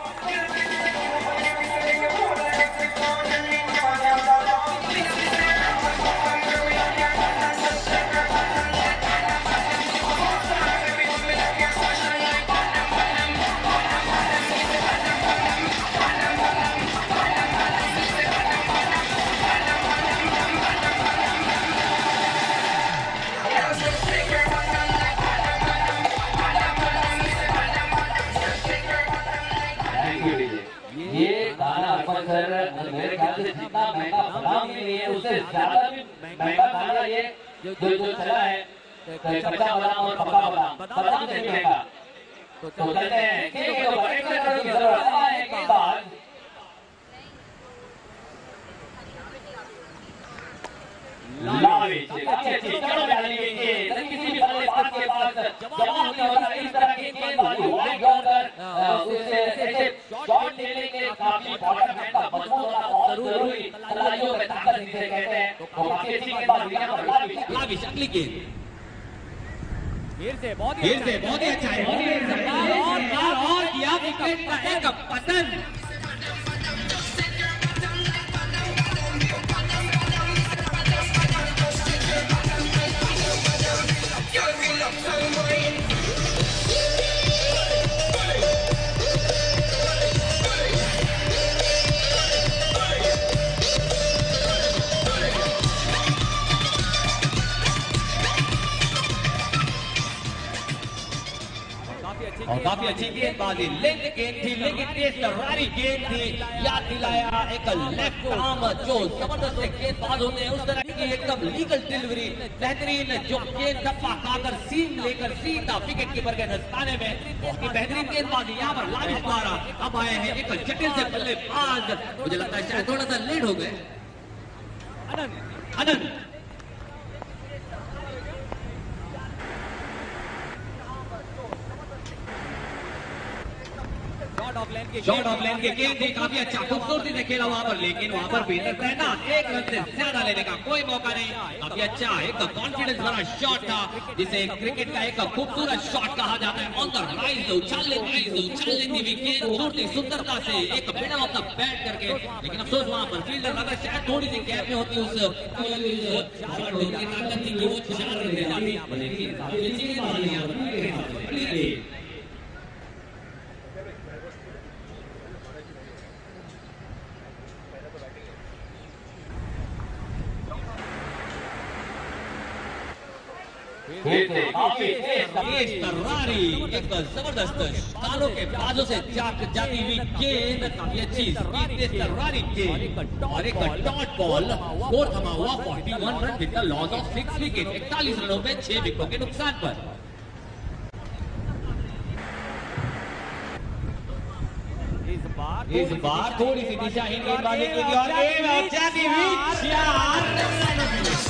सर मेरे ख्याल से जितना महंगा बादाम भी नहीं है, उससे ज्यादा भी महंगा खाना ये जो चला है कच्चा बादाम और पका बादाम से मिलेगा। तो चलते हैं की जरूरत है के बाद किसी भी बल्लेबाज के पास जवाब नहीं होता इस तरह की गेंदबाजी वाइड जाकर उससे ऐसे शॉट लेने के काफी बॉटम हैंड का मजबूत होना बहुत जरूरी, तलाइयों में ताकत जिसे कहते हैं। तो काफी अच्छी गेंदबाजी यहाँ पर लाविश। अगली गेंद फिर से बहुत ही अच्छा है और किया विकेट का एक पतन। काफी काफी अच्छी गेंदबाजी, लेंथ गेंद थी लेकिन तेज तर्रारी गेंद थी, याद दिलाया एक लेफ्ट आर्म जो जबरदस्त गेंदबाज होते हैं उस तरह की एकदम लीगल डिलीवरी, बेहतरीन जो गेंद टप्पा खाकर सीम लेकर सीधा विकेट कीपर के दस्ताने में, बहुत बेहतरीन गेंदबाजी यहाँ पर लाविश द्वारा। अब आए हैं एक जटिल से बल्लेबाज, मुझे लगता है शायद थोड़ा सा लेट हो गए। अनंत शॉट ऑफ लेन के गेंद भी काफी अच्छा खूबसूरती से खेला वहां पर, लेकिन वहां पर बेहतर रहना 1 रन से ज्यादा लेने का कोई मौका नहीं। काफी अच्छा एक कॉन्फिडेंस भरा शॉट था जिसे क्रिकेट का एक खूबसूरत शॉट कहा जाता है। ऑन द राइज उछाल लेती हुई गेंद खूबसूरती सुंदरता से एक मिडल ऑफ द बैट करके, लेकिन अफसोस वहां पर फील्डर अगर शायद थोड़ी सी गैप में होती उस शॉट की ताकत थी कि वो 4 रन दे जाती, लेकिन काफी अच्छी गेंदबाजी यहां पर। एक जबरदस्त तारों के बाजों से जाती हुई गेंद, काफी अच्छी तर्रारी गेंद और एक डॉट बॉल। स्कोर थमा हुआ 41 run with the loss of 6 wicket, 41 रनों में 6 विकेटों के नुकसान पर। इस बार थोड़ी सी दिशाहीन गेंदबाजी की थी और जाती हुई 4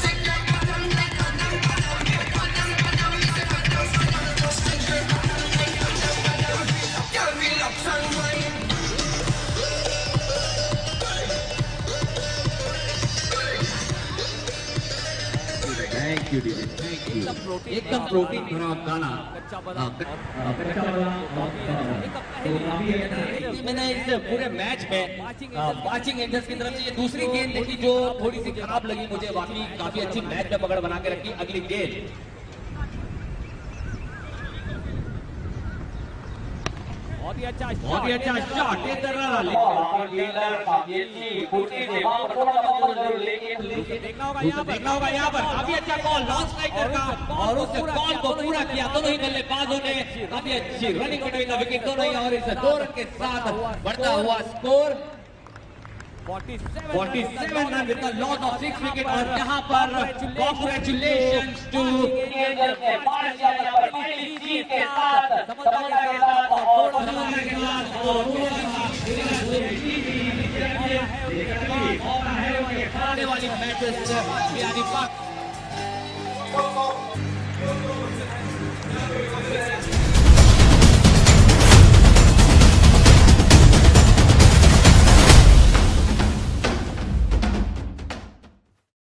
एकदम प्रोटीन भरा गाना। मैंने इस पूरे मैच में वाचिंग एंगल्स की तरफ से ये दूसरी गेंद देखी जो थोड़ी सी खराब लगी मुझे, बाकी काफी अच्छी मैच में पकड़ बना के रखी। अगली गेंद बहुत ही अच्छा शॉट, देखना होगा यहाँ पर काफी अच्छा कॉल लॉन्ग स्ट्राइकर का और उस कॉल को पूरा किया दोनों ही बल्लेबाजों ने। काफी अच्छी रनिंग बिटवीन द विकेट दोनों ही, और इस 2 रन के साथ बढ़ता हुआ score 47 run with the loss of 6 wicket. और यहाँ पर कांग्रेचुलेशंस टू वाली मैचेस